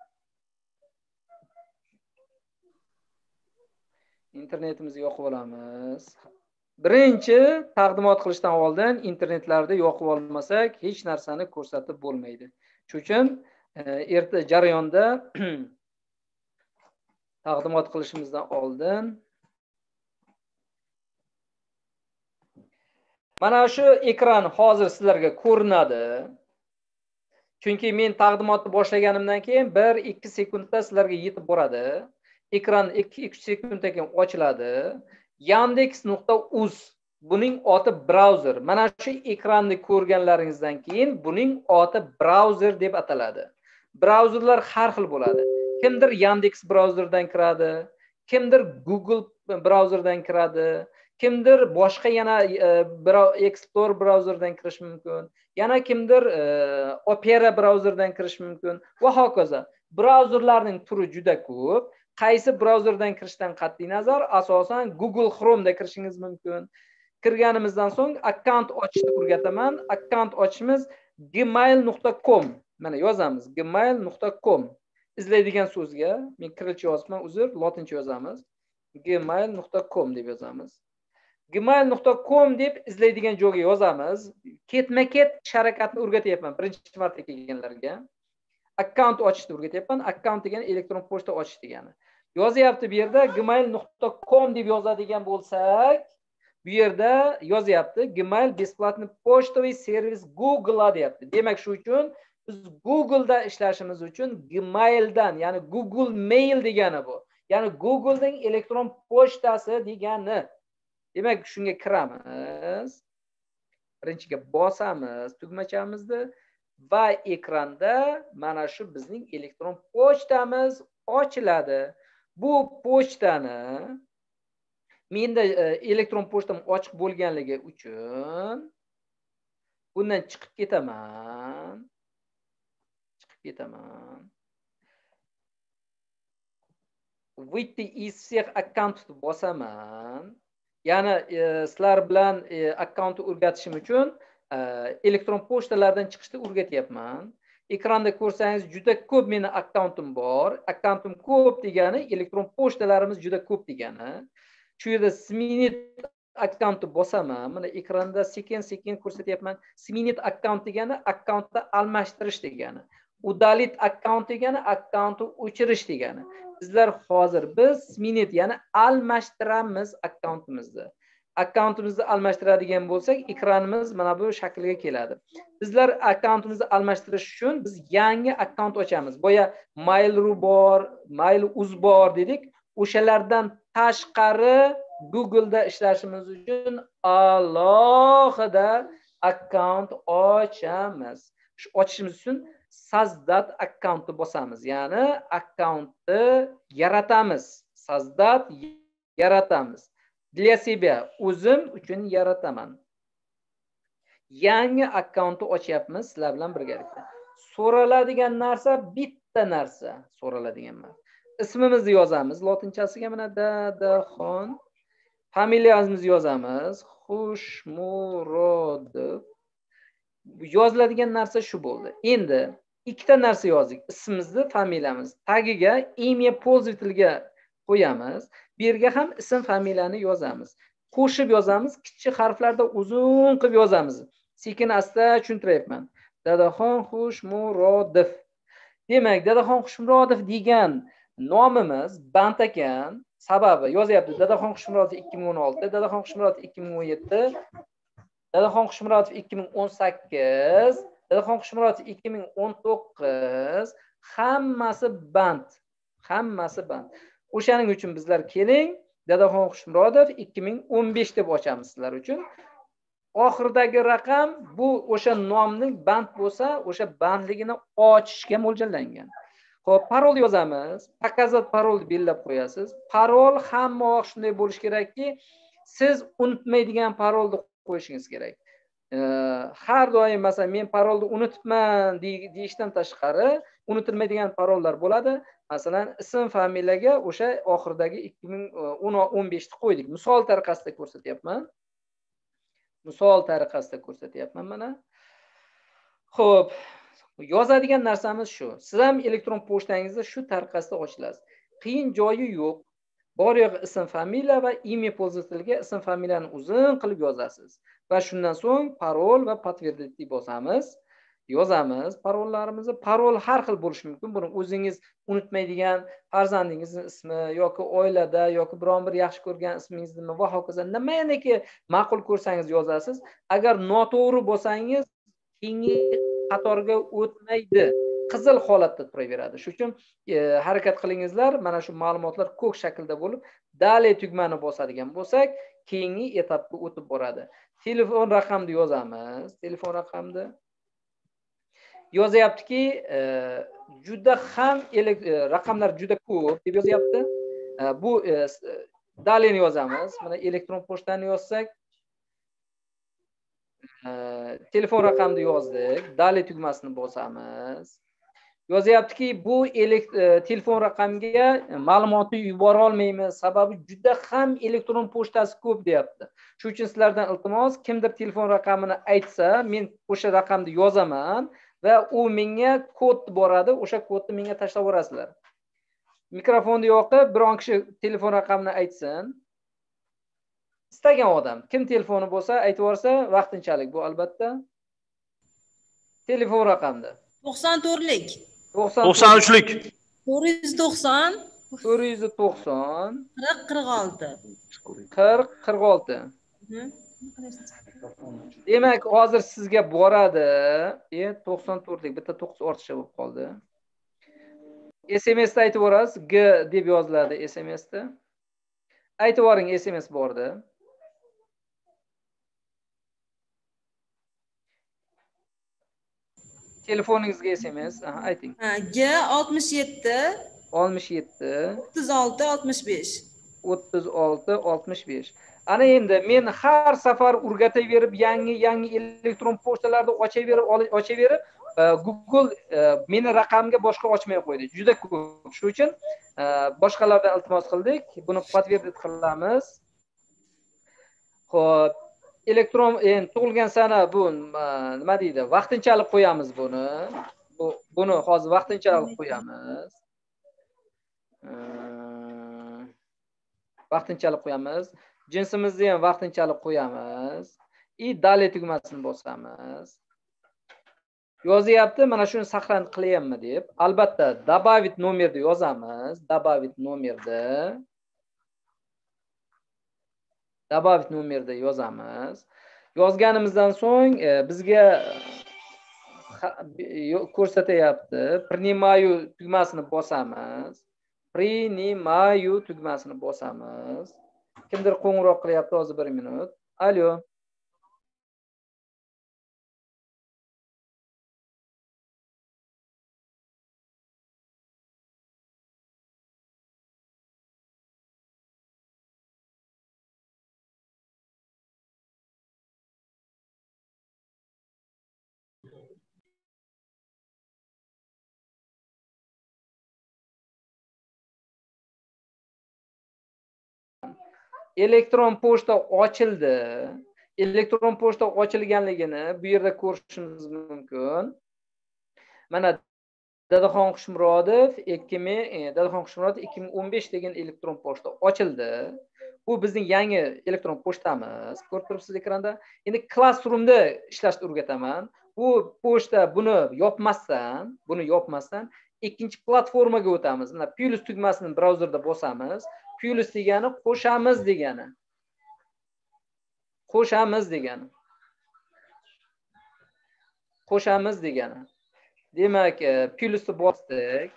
Speaker 1: Internetimizni yoqib olamiz. Birinchi taqdimot qilishdan oldin internetlarda yoqib olmasak hech narsani ko'rsatib bo'lmaydi. Shuning uchun erta jarayonda taqdimot qilishimizdan oldin mana shu ekran hozir sizlarga ko'rinadi. Chunki men taqdimotni boshlaganimdan keyin bir ikki sekundda sizlarga yetib boradi. Ekran ikki uch sekunddan keyin ochiladi. yandex nuqta uz buning oti brauzer. Mana shu ekranni ko'rganlaringizdan keyin buning oti brauzer deb ataladi. Brauzerlar har xil bo'ladi. Kimdir Yandex brauzerdan kiradi, kimdir Google brauzerdan kiradi, kimdir boshqa yana Explorer brauzerdan kirish mumkin, yana kimdir Opera brauzerdan kirish mumkin va hokazo. brauzerlarning turi juda ko'p. Qaysi brauzerdan kirishdan qat'iy nazar asosan Google Chrome'da kirishingiz mumkin. Kirganimizdan so'ng akkaunt ochishni o'rgataman. Akkaunt ochishimiz gmail nuqta com. Mana yozamiz gmail nuqta com. Izlaydigan so'zga men kirillcha yozibman, uzr, lotincha yozamiz. gmail nuqta com deb yozamiz. gmail nuqta com deb izlaydigan joyga yozamiz. Ketma-ket harakatni o'rgatyapman birinchi marta kelganlarga. Akkaunt ochishni o'rgatyapman. Akkaunt degani elektron pochta ochish degani. Yozyapti bu yerda gmail nuqta com deb yozadigan bo'lsak, bu yerda yozyapti Gmail бесплатный почтовый servis Google deyapti. Demak, shu uchun biz Google'da ishlashimiz uchun Gmaildan, ya'ni Google Mail degani bu. Ya'ni Google'ning elektron pochtasi degani. Demak, shunga kiramiz. Birinchiga bosamiz tugmachamizni va ekranda mana shu bizning elektron pochtamiz ochiladi. Bu pochtani menda elektron pochtam ochiq bo'lganligi uchun bundan chiqib ketaman. Chiqib ketaman. Выйти из всех аккаунтов bosaman. Ya'ni sizlar bilan akkauntni o'rgatishim uchun elektron pochtalardan chiqishni o'rgatyapman. Ekranda ko'rsangiz juda ko'p meni akkauntim bor. Akkauntim ko'p degani elektron pochtalarimiz juda ko'p degani. Shu yerda sminit akkauntni bosaman. Mana ekranda sekin-sekin ko'rsatyapman. Sminit akkaunt degani akkauntni almashtirish degani. Udalit akkaunt degani akkauntni o'chirish degani. Bizlar hozir biz sminit, ya'ni almashtiramiz akkauntimizni. Akkauntimizni almashtiradigan bo'lsak, ekranimiz mana bu shaklga keladi. Bizlar akkauntimizni almashtirish uchun biz yangi akkaunt ochamiz. Boya Mail.ru bor, Mail.uz bor dedik. O'shalardan tashqari Google'da ishlashimiz uchun alohida akkaunt ochamiz. Shu ochishimiz uchun Sozdat akkauntni bosamiz. Ya'ni akkauntni yaratamiz. Sozdat yaratamiz. Для себя, o'zim uchun yarataman. Yangi akkauntni ochyapmiz sizlar bilan birgalikda. So'raladigan narsa bitta narsa so'raladigan narsa. Ismimizni yozamiz lotinchasiga, mana Dadaxon. Familiyamizni yozamiz Xushmurodov. Yoziladigan narsa shu bo'ldi. Endi ikkita narsa yozdik. Ismimizni, familiyamizni. Tagiga imya pользовательga qo'yamiz. Bu yerga ham ism familiyani yozamiz. Qo'shib yozamiz, kichik harflarda uzun qilib yozamiz. Sekin asta tushuntiryapman. Dadaxon Xushmurodov. Demak, Dadaxon Xushmurodov degan nomimiz band ekan. Sababi yozyapti. Dadaxon Xushmurodov ikki ming o'n olti, Dadaxon Xushmurodov ikki ming o'n yetti, Dadaxon Xushmurodov ikki ming o'n sakkiz, Dadaxon Xushmurodov ikki ming o'n to'qqiz, hammasi band. Hammasi band. O'shaning uchun bizlar keling, Dadaxon Xushmurodov ikki ming o'n besh deb ochamiz sizlar uchun. Oxirdagi raqam bu o'sha nomning band bo'lsa, o'sha bandligini ochishga mo'ljallangan. Xo'p, parol yozamiz. Показать parolni belgilab qo'yasiz. Parol hamma vaqt shunday bo'lish kerakki, siz unutmaydigan parolni qo'yishingiz kerak. Har doim masalan men parolni unutibman deyishdan tashqari, unutilmaydigan parollar bo'ladi. Masalan, ism familiyaga o'sha oxiridagi ikki ming o'n besh ni qo'ydik. Misol tariqasida ko'rsatyapman. Misol tariqasida ko'rsatyapman mana. Xo'p, yozadigan narsamiz shu. Siz ham elektron pochtangizni shu tariqasida ochilasiz. Qiyin joyi yo'q. Bor yo'q ism familiya va imya pользовательga ism familiyani uzun qilib yozasiz. Va shundan so'ng parol va подтвердить bosamiz. Yozamiz parollarimizni. Parol har xil bo'lishi mumkin. Buni o'zingiz unutmaydigan farzandingizning ismi yoki oilada yoki biron bir yaxshi ko'rgan ismingizni va hokazo nimaniki ma'qul ko'rsangiz yozasiz. Agar noto'g'ri bo'lsangiz, keyingi qatorga o'tmaydi. Qizil holatda turaveradi. Shuning uchun harakat qilingizlar. Mana shu ma'lumotlar ko'k shaklda bo'lib, Dale tugmani bosadigan bo'lsak, keyingi etapga o'tib boradi. Telefon raqamni yozamiz. Telefon raqamni yozyaptiki, juda ham raqamlar juda ko'p deb yozyapti. Bu Daleni yozamiz. Mana elektron pochtani yozsak, telefon raqamni yozdik. Dale tugmasini bosamiz. yozyaptiki bu telefon raqamiga ma'lumotni yubora olmaymiz, sababi juda ham elektron pochtasi ko'p deyapti. Shuning uchun sizlardan iltimos, kimdir telefon raqamini aytsa, men o'sha raqamni yozaman va u menga kod boradi, o'sha kodni menga tashlab yuborasizlar. Mikrofonni yoqib, biron kishi telefon raqamini aytsin. Istagan odam, kim telefoni bo'lsa aytib yuborsa, vaqtinchalik bu albatta. Telefon raqamda
Speaker 15: to'qson to'rtlik
Speaker 1: to'qson uchlik
Speaker 15: to'rt yuz to'qson
Speaker 1: to'rt yuz to'qson
Speaker 15: qirq qirq olti
Speaker 1: qirq qirq olti. Demak, hozir sizga boradi. E to'qson to'rtlik bitta to'qqiz ortiqcha bo'lib qoldi. S M S da aytib yuborasiz, G deb yoziladi S M S da. Aytib yuboring, S M S bordi. Telefoningizga S M S, aha, ayting.
Speaker 15: Ha, G oltmish yetti
Speaker 1: oltmish yetti
Speaker 15: o'ttiz olti oltmish besh
Speaker 1: o'ttiz olti oltmish besh. Ana endi men har safar o'rgataverib, yangi-yangi elektron pochtalarni ochaverib, ochaverib, Google meni raqamga boshqa ochmay qo'ydi. Juda ko'p. Shuning uchun boshqalardan iltimos qildik. Buni подтвердить qilamiz. Xo'p, elektron endi tug'ilgan sana bu nima deydi? Vaqtinchalik qo'yamiz buni. Bu buni hozir vaqtinchalik qo'yamiz. Vaqtinchalik qo'yamiz. Jinsimizni ham vaqtinchalik qo'yamiz. I dalay tugmasini bosamiz. Yozyapti, mana shuni saqlanib qilyapmi deb. Albatta, добавить nomerni yozamiz. Добавить nomerni. Добавить nomerni yozamiz. Yozganimizdan so'ng bizga ko'rsatyapti. Принимаю tugmasini bosamiz. Принимаю tugmasini bosamiz. Kimdir qo'ng'iroq qilyapti, hozir bir minut. Alo. Elektron pochta ochildi. Elektron pochta ochilganligini bu yerda ko'rishingiz mumkin. Mana Dadaxon Xushmurodov ikki ming Dadaxon Xushmurodov ikki ming o'n besh degan elektron pochta ochildi. Bu bizning yangi elektron pochtamiz. Ko'rib turibsiz ekranda. Endi Classroomda ishlashni o'rgataman. Bu pochta buni yopmasdan, buni yopmasdan ikkinchi platformaga o'tamiz. Mana plus tugmasini brauzerda bosamiz. Plus degani qo'shamiz degani. Qo'shamiz degani. Qo'shamiz degani. Demak, plusni bosdik.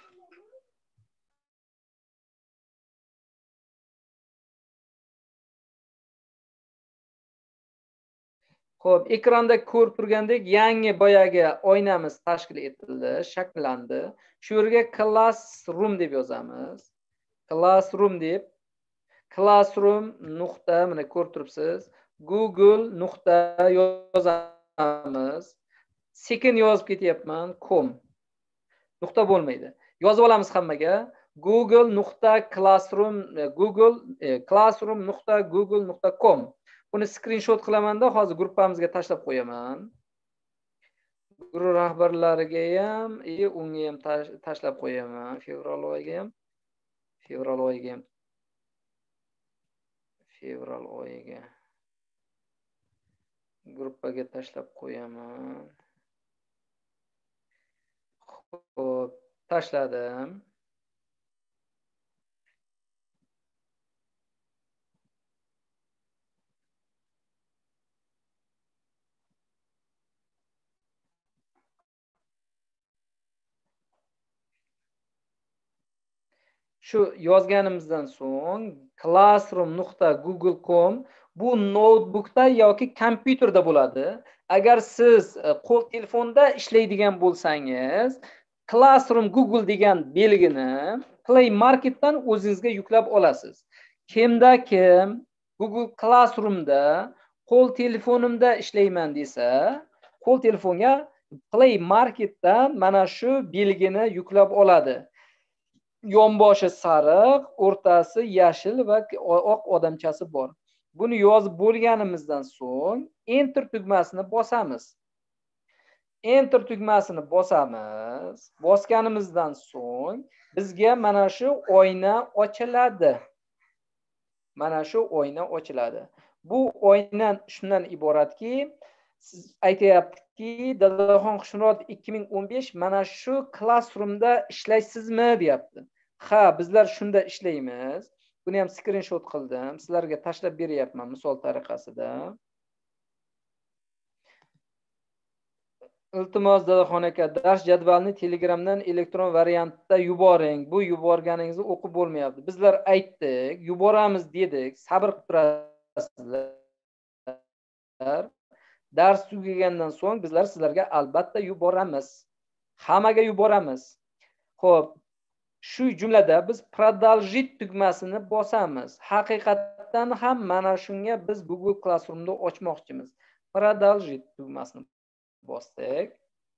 Speaker 1: Xo'p, ekranda ko'rib turgandek yangi boyagi oynamiz tashkil etildi, shakllandi. Shu yerga Classroom deb yozamiz. Classroom deb Classroom nuqta mana ko'rib turibsiz. Google nuqta yozamiz. Sekin yozib ketyapman. com. Nuqta bo'lmaydi. Yozib olamiz hammaga. Google nuqta classroom Google classroom nuqta google nuqta com. Buni screenshot qilamanda hozir gruppamizga tashlab qo'yaman. Guruh rahbarlariga ham, e unga ham tashlab qo'yaman. Fevral oyiga ham. Fevral oyiga ham. Fevral oyiga. Gruppaga tashlab qo'yaman. Xo'p, tashladim. Shu yozganimizdan so'ng classroom nuqta google nuqta com bu notebookda yoki kompyuterda bo'ladi. Agar siz qo'l telefonda ishlaydigan bo'lsangiz, Classroom Google degan belgini Play Marketdan o'zingizga yuklab olasiz. Kimda kim Google Classroomda qo'l telefonimda ishlayman desa, qo'l telefonga Play Marketdan mana shu belgini yuklab oladi. Yonboshi sariq, o'rtasi yashil va oq odamchasi bor. Buni yozib bo'lganimizdan so'ng Enter tugmasini bosamiz. Enter tugmasini bosamiz. Bosganimizdan so'ng bizga mana shu oyna ochiladi. Mana shu oyna ochiladi. Bu oyna shundan iboratki, siz aytayaptiki, Dadaxon Xushmurod ikki ming o'n besh mana shu Classroomda ishlaysizmi deyapti. Ha, bizlar shunda ishlaymiz. Buni ham screenshot qildim. Sizlarga tashlab beryapman misol tariqasida. Iltimos Dadaxon aka, dars jadvalini Telegramdan elektron variantda yuboring. Bu yuborganingizni o'qib bo'lmayapti. Bizlar aytdik, yuboramiz dedik. Sabr qilib turasizlar. Dars tugagandan so'ng bizlar sizlarga albatta yuboramiz. Hammaga yuboramiz. Xo'p, shu jumlada biz продолжить tugmasini bosamiz. Haqiqatan ham mana shunga biz Google Classroomda ochmoqchimiz. Продолжить tugmasini bosdik.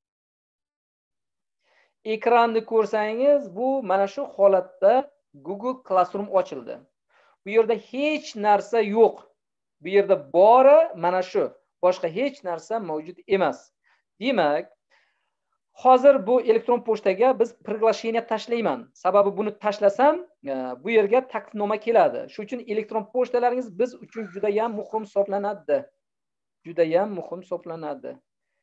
Speaker 1: Ekranni ko'rsangiz, bu mana shu holatda Google Classroom ochildi. Bu yerda hech narsa yo'q. Bu yerda bori mana shu. Boshqa hech narsa mavjud emas. Demak, hozir bu elektron pochtaga biz приглашение tashlayman. Sababi buni tashlasam, bu yerga taklifnoma keladi. Shuning uchun elektron pochtalaringiz biz uchun juda ham muhim hisoblanadi. Juda ham muhim hisoblanadi.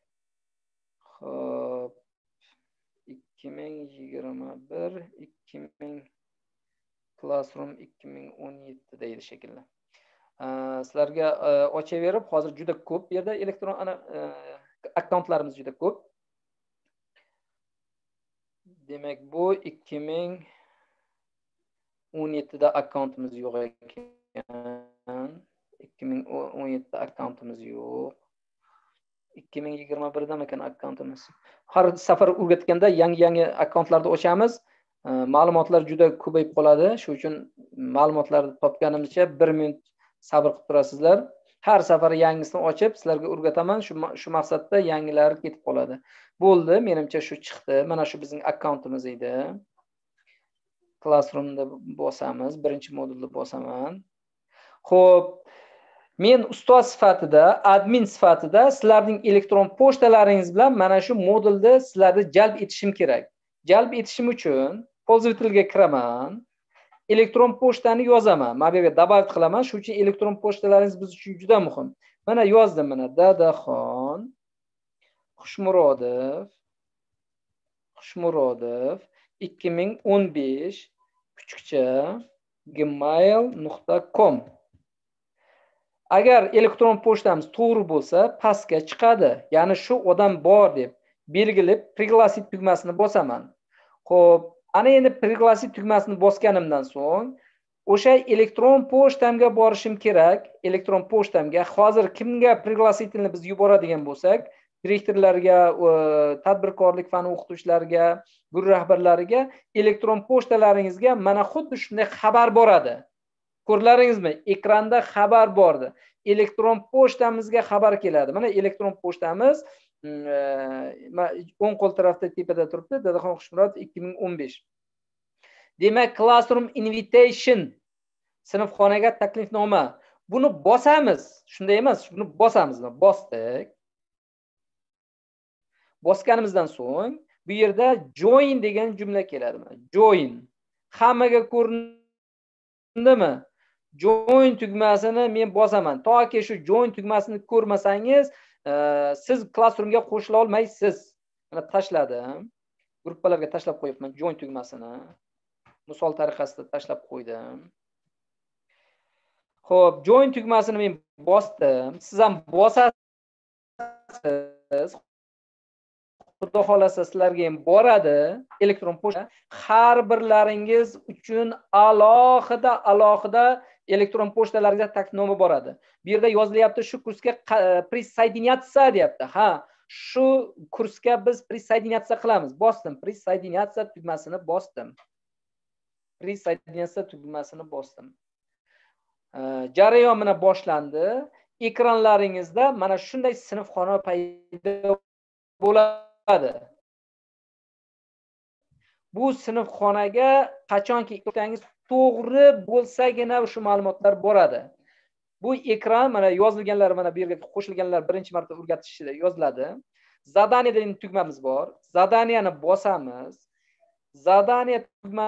Speaker 1: Xo'p. ikki ming yigirma bir ikki ming Classroom ikki ming o'n yetti deydi shekilli. Sizlarga ochaverib, hozir juda ko'p bu yerda elektron akkauntlarimiz juda ko'p. Demak, bu ikki ming o'n yettida akkauntimiz yo'q ekan. ikki ming o'n yettida akkauntimiz yo'q. ikki ming yigirma birda ekan akkauntimiz. Har safar o'rgatganda yangi-yangi akkauntlarni ochamiz. Ma'lumotlar juda ko'payib qoladi. Shuning uchun ma'lumotlarni topganimizcha bir minut sabr qilib turasizlar. Har safar yangisini ochib sizlarga o'rgataman. Shu shu maqsadda yangilari ketib qoladi. Bo'ldi, menimcha shu chiqdi. Mana shu bizning akkauntimiz edi. Classroomda bosamiz, birinchi modulda bosaman. Xo'p, men ustoz sifatida, admin sifatida sizlarning elektron pochtalaringiz bilan mana shu modulda sizlarni jalb etishim kerak. Jalb etishim uchun pользовательga kiraman. Elektron pochtani yozaman. Mana bu yerga добавить qilaman. Shuning uchun elektron pochtalaringiz biz uchun juda muhim. Mana yozdim, mana Dadaxon Xushmurodov Xushmurodov ikki ming o'n besh kuchukcha gmail nuqta com. Agar elektron pochtamiz to'g'ri bo'lsa, pastga chiqadi. Ya'ni shu odam bor deb belgilab пригласить tugmasini bosaman. Xo'p, ana endi пригласить tugmasini bosganimdan so'ng o'sha elektron pochtamga borishim kerak. Elektron pochtamga hozir kimga пригласительni biz yuboradigan bo'lsak, direktorlarga, tadbirkorlik fani o'qituvchilariga, guruh rahbarlariga elektron pochtalaringizga mana xuddi shunday xabar boradi. Ko'rlaringizmi? Ekranda xabar bordi. Elektron pochtamizga xabar keladi. Mana elektron pochtamiz o'ng qo'l tarafda tepada turibdi. Dadaxon Xushmurod ikki ming o'n besh. Demak, Classroom Invitation, sinfxonaga taklifnoma. Buni bosamiz. Shunday emas, buni bosamiz. Bosdik. Bosganimizdan so'ng bu yerda join degan jumla keladi. Join. Hammaga ko'rindimi? Join tugmasini men bosaman. Toki shu join tugmasini ko'rmasangiz, siz Classroomga qo'shila olmaysiz. Mana tashladim. Gruppalarga tashlab qo'yibman join tugmasini. Misol tariqasida tashlab qo'ydim. Xo'p, join tugmasini men bosdim. Siz ham bosasiz. Xudo xolasa sizlarga ham boradi elektron pochta. Har birlaringiz uchun alohida alohida elektron pochtalaringizga taklifnoma boradi. Bu yerda yozilyapti shu kursga присоединяться deyapti. Ha, shu kursga biz присоединяться qilamiz. Bosdim, присоединяться tugmasini bosdim. Присоединяться tugmasini bosdim. Jarayon mana boshlandi. Ekranlaringizda mana shunday sinfxona paydo bo'ladi. Bu sinfxonaga qachonki o'tangiz to'g'ri bo'lsagina shu ma'lumotlar boradi. Bu ekran mana yozilganlar mana bu yerga qo'shilganlar birinchi marta o'rgatishda yoziladi. Zadaniya degan tugmamiz bor. Zadaniyani bosamiz. Zadaniya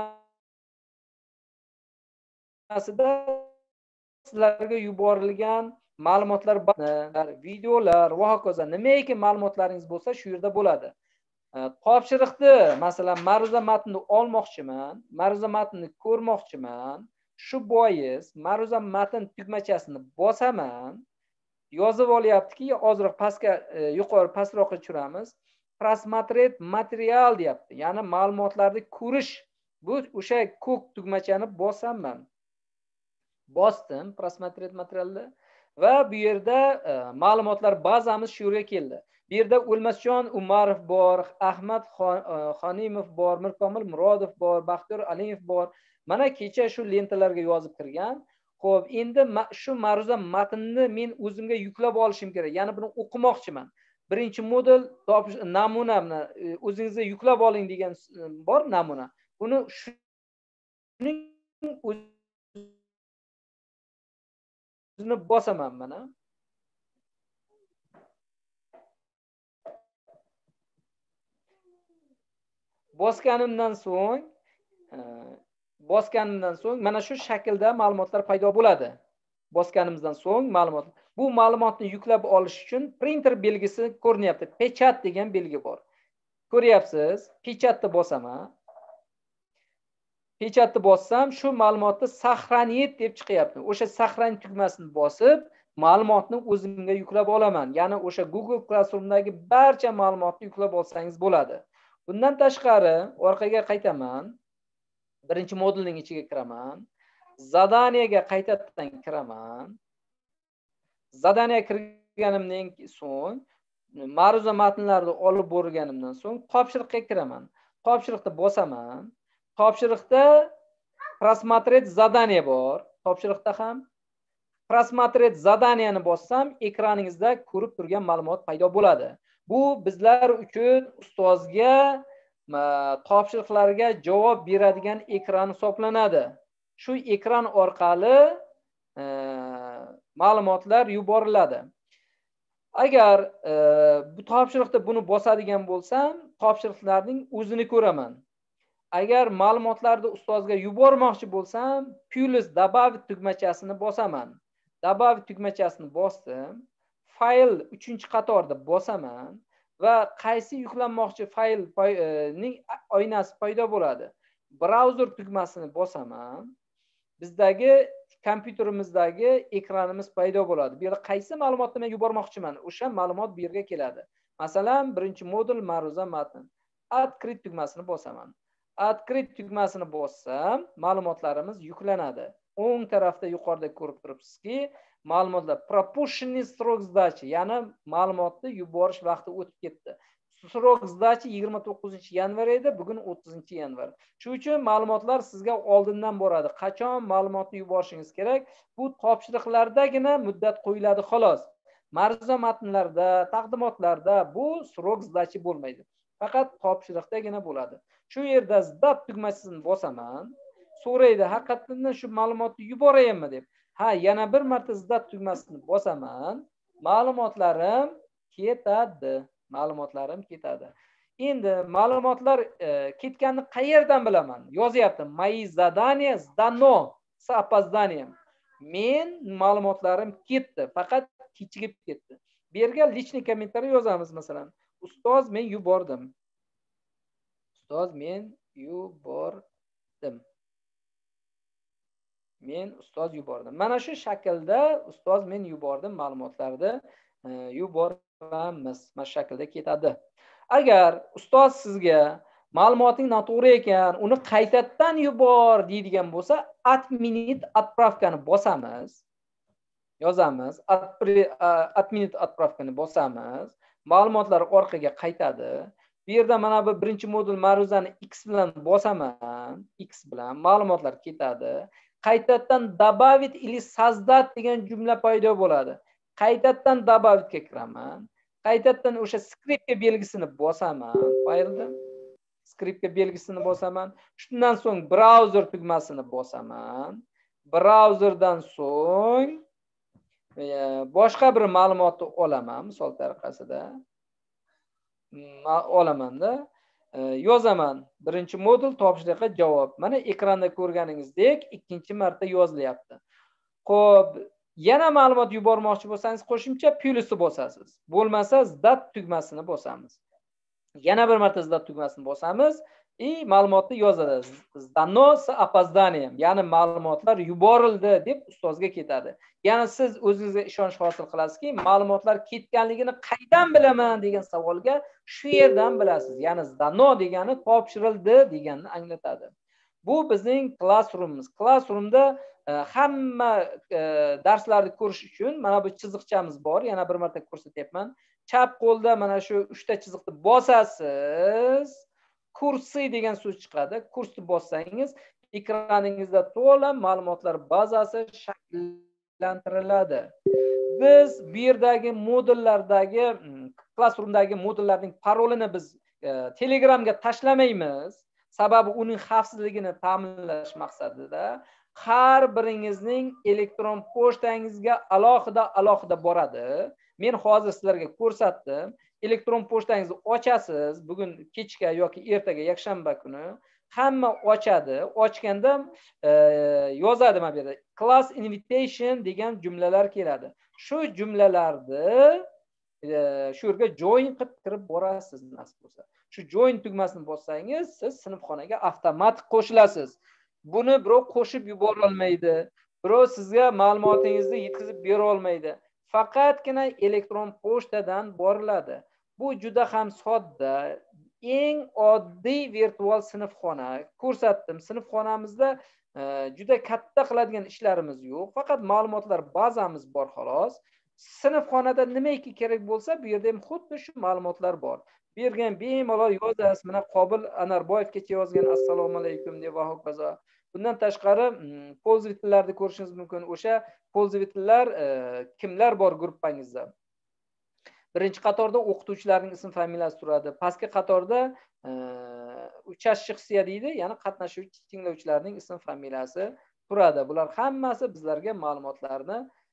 Speaker 1: tugmasida sizlarga yuborilgan ma'lumotlar, videolar va hokazo nimaiki ma'lumotlaringiz bo'lsa shu yerda bo'ladi. Topshiriqni, masalan, ma'ruza matnini olmoqchiman, ma'ruza matnini ko'rmoqchiman. Shu bois ma'ruza matn tugmachasini bosaman. Yozib olyaptiki, ozroq pastga, yuqori pastroqqa tushiramiz. Prasmatret material deyapti. Ya'ni ma'lumotlarni ko'rish. Bu o'sha ko'k tugmachani bosaman. Bosdim prasmatret materialni va bu yerda ma'lumotlar bazamiz shu yerga keldi. Bu yerda O'lmasjon Umarov bor, Ahmad Xonimov bor, Mirkomil Murodov bor, Baxtiyor Aliyev bor. Mana kecha shu lentalarga yozib kirgan. Xo'p, endi shu ma'ruza matnni men o'zimga yuklab olishim kerak. Ya'ni buni o'qimoqchiman. Birinchi modul namuna o'zingizga yuklab oling degan bor namuna. Buni shuning o'zini bosaman mana. Bosganimdan so'ng bosganimdan so'ng mana shu shaklda ma'lumotlar paydo bo'ladi. Bosganimizdan so'ng ma'lumot. Bu ma'lumotni yuklab olish uchun printer belgisi ko'rinyapti. Pechat degan belgi bor. Ko'ryapsiz? Pechatni bosaman. Pechatni bossam shu ma'lumotni saqlanit deb chiqyapti. O'sha saqlanit tugmasini bosib, ma'lumotni o'zimga yuklab olaman. Ya'ni o'sha Google Classroom'dagi barcha ma'lumotni yuklab olsangiz bo'ladi. Bundan tashqari orqaga qaytaman. Birinchi modulning ichiga kiraman. Zadaniyaga qaytadan kiraman. Zadaniyaga kirganimdan so'ng ma'ruza matnlarini olib borganimdan so'ng topshiriqqa kiraman. Topshiriqni bosaman. Topshiriqda prasmatret zadaniya bor. Topshiriqda ham prasmatret zadaniyani bossam, ekraningizda ko'rib turgan ma'lumot paydo bo'ladi. Bu bizlar uchun ustozga topshiriqlarga javob beradigan ekran hisoblanadi. Shu ekran orqali ma'lumotlar yuboriladi. Agar bu topshiriqda buni bosadigan bo'lsam, topshiriqlarning o'zini ko'raman. Agar ma'lumotlarni ustozga yubormoqchi bo'lsam, plus добавить tugmachasini bosaman. Добавить tugmachasini bosdim. Fayl uchinchi qatorda bosaman va qaysi yuklanmoqchi faylning oynasi paydo bo'ladi. Browser tugmasini bosaman. Bizdagi kompyuterimizdagi ekranimiz paydo bo'ladi. Bu yerda qaysi ma'lumotni men yubormoqchiman, o'sha ma'lumot bu yerga keladi. Masalan, birinchi modul ma'ruza matn. Открыть tugmasini bosaman. Открыть tugmasini bossam, ma'lumotlarimiz yuklanadi. O'ng tarafda yuqorida ko'rib turibsizki, ma'lumotlar пропущенный срок сдачи, ya'ni ma'lumotni yuborish vaqti o'tib ketdi. Srok сдачи yigirma to'qqizinchi yanvar edi, bugun o'ttizinchi yanvar. Shuning uchun ma'lumotlar sizga oldindan boradi. Qachon ma'lumotni yuborishingiz kerak? Bu topshiriqlardagina muddat qo'yiladi xolos. Ma'ruza matnlarda, taqdimotlarda bu srok сдачи bo'lmaydi. Faqat topshiriqdagina bo'ladi. Shu yerda sdat tugmasini bosaman. So'raydi, haqiqatdan shu ma'lumotni yuborayapmi deb. Ha, yana bir marta sdat tugmasini bosaman. Ma'lumotlarim ketadi. Ma'lumotlarim ketadi. Endi ma'lumotlar ketganini qayerdan bilaman? Yozyapti. Moи задания сдано с опозданием. Men ma'lumotlarim ketdi, faqat kechikib ketdi. Bu yerga личный kommentariy yozamiz masalan. Ustoz men yubordim. Ustoz men yubordim. Men ustoz yubordim. Mana shu shaklda ustoz men yubordim ma'lumotlarni yuboramiz. Mana shu shaklda ketadi. Agar ustoz sizga ma'lumoting noto'g'ri ekan, uni qaytadan yubor deydigan bo'lsa, отменить отправкani bosamiz. Yozamiz. Отменить отправкani bosamiz. Ma'lumotlar orqaga qaytadi. Bu yerda mana bu birinchi modul ma'ruzani X bilan bosaman. X bilan ma'lumotlar ketadi. Qaytadan добавить или создать degan jumla paydo bo'ladi. Qaytadan добавitga kiraman. Qaytadan o'sha skriptga belgisini bosaman faylda. Skriptga belgisini bosaman. Shundan so'ng browser tugmasini bosaman. Browserdan so'ng boshqa bir ma'lumotni olaman, misol tariqasida. Olamanda yozaman. Birinchi modul topshiriqqa javob. Mana ekranda ko'rganingizdek ikkinchi marta yozilyapti. Xo'p, yana ma'lumot yubormoqchi bo'lsangiz qo'shimcha plyusni bosasiz. Bo'lmasa zdat tugmasini bosamiz. Yana bir marta zdat tugmasini bosamiz и ma'lumotni yozadi. Zdano с опозданием, ya'ni ma'lumotlar yuborildi deb ustozga ketadi. Ya'ni siz o'zingizga ishonch hosil qilasizki, ma'lumotlar ketganligini qaydan bilaman degan savolga shu yerdan bilasiz. Ya'ni zdano degani topshirildi deganni anglatadi. Bu bizning classroomimiz. Classroomda hamma darslarni ko'rish uchun mana bu chiziqchamiz bor. Yana bir marta ko'rsatyapman. Chap qo'lda mana shu uchta chiziqni bosasiz. Kursi degan so'z chiqadi. Kursni bossangiz ekraningizda to'la ma'lumotlar bazasi shakllantiriladi. Biz bu yerdagi modullardagi Classroomdagi modullarning parolini biz Telegramga tashlamaymiz. Sababi uning xavfsizligini ta'minlash maqsadida har biringizning elektron pochtangizga alohida alohida boradi. Men hozir sizlarga ko'rsatdim. Elektron pochtangizni ochasiz. Bugun kechga yoki ertaga yakshanba kuni hamma ochadi. Ochganda yozadi mana bu yerda class invitation degan jumlalar keladi. Shu jumlalarni shu yerga join qilib kirib borasiz nasib bo'lsa. Shu join tugmasini bossangiz, siz sinfxonaga avtomatik qo'shilasiz. Buni birov qo'shib yubora olmaydi. Birov sizga ma'lumotingizni yetkazib bera olmaydi. Faqatgina elektron pochtadan boriladi. Bu juda ham sodda, eng oddiy virtual sinfxona. Ko'rsatdim, sinfxonamizda juda katta qiladigan ishlarimiz yo'q. Faqat ma'lumotlar bazamiz bor xolos. Sinfxonada nimaiki kerak bo'lsa, bu yerda ham xuddi shu ma'lumotlar bor. Bu yerga ham bemalol yozasiz. Mana Qobil Anarboyevgacha yozgan assalomu alaykum deb va hokazo. Bundan tashqari pользовательlarni ko'rishingiz mumkin. O'sha pользовательlar kimlar bor gruppangizda? Birinchi qatorda o'qituvchilarning ism familiyasi turadi. Pastki qatorda uchashchiqsiya deydi, ya'ni qatnashuvchi tinglovchilarning ism familiyasi turadi. Bular hammasi bizlarga ma'lumotlarni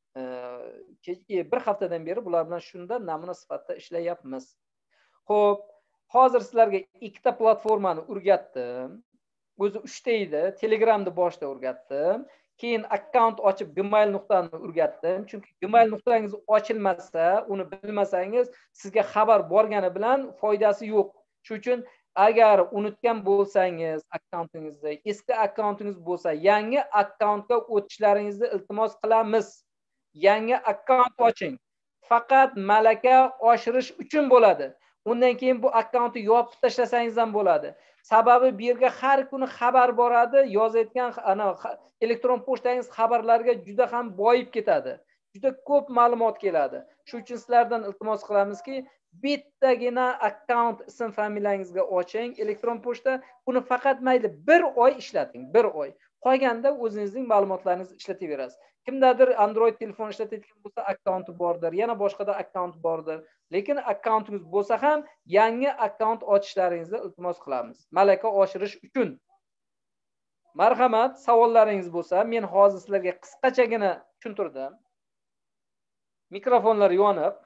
Speaker 1: bir haftadan beri bular bilan shunda namuna sifatida ishlayapmiz. Xo'p, hozir sizlarga ikkita platformani o'rgatdim. O'zi uchta edi. Telegramni boshda o'rgatdim. Keyin akkaunt ochib gmail nuqtani o'rgatdim. Chunki gmail nuqtangiz ochilmasa, uni bilmasangiz, sizga xabar borgani bilan foydasi yo'q. Shuning uchun agar unutgan bo'lsangiz akkauntingizni, eski akkauntingiz bo'lsa, yangi akkauntga o'tishlaringizni iltimos qilamiz. Yangi akkaunt oching. Faqat malaka oshirish uchun bo'ladi. Undan keyin bu akkauntni yopib tashlasangiz ham bo'ladi. Sababi bu yerga har kuni xabar boradi, yozayotgan ana elektron pochtangiz xabarlarga juda ham boyib ketadi. Juda ko'p ma'lumot keladi. Shuning uchun sizlardan iltimos qilamizki, bittagina akkaunt ism familiyangizga oching, elektron pochta. Buni faqat mayli bir oy ishlating, bir oy. Qolganda o'zingizning ma'lumotlaringizni ishlataverasiz. Kimdadir Android telefon ishlatayotgan bo'lsa, akkaunti bordir, yana boshqada akkaunt bordir. Lekin akkauntingiz bo'lsa ham yangi akkaunt ochishlaringizni iltimos qilamiz. Malaka oshirish uchun. Marhamat, savollaringiz bo'lsa, men hozir sizlarga qisqachagina tushuntirdim. Mikrofonlar yonib,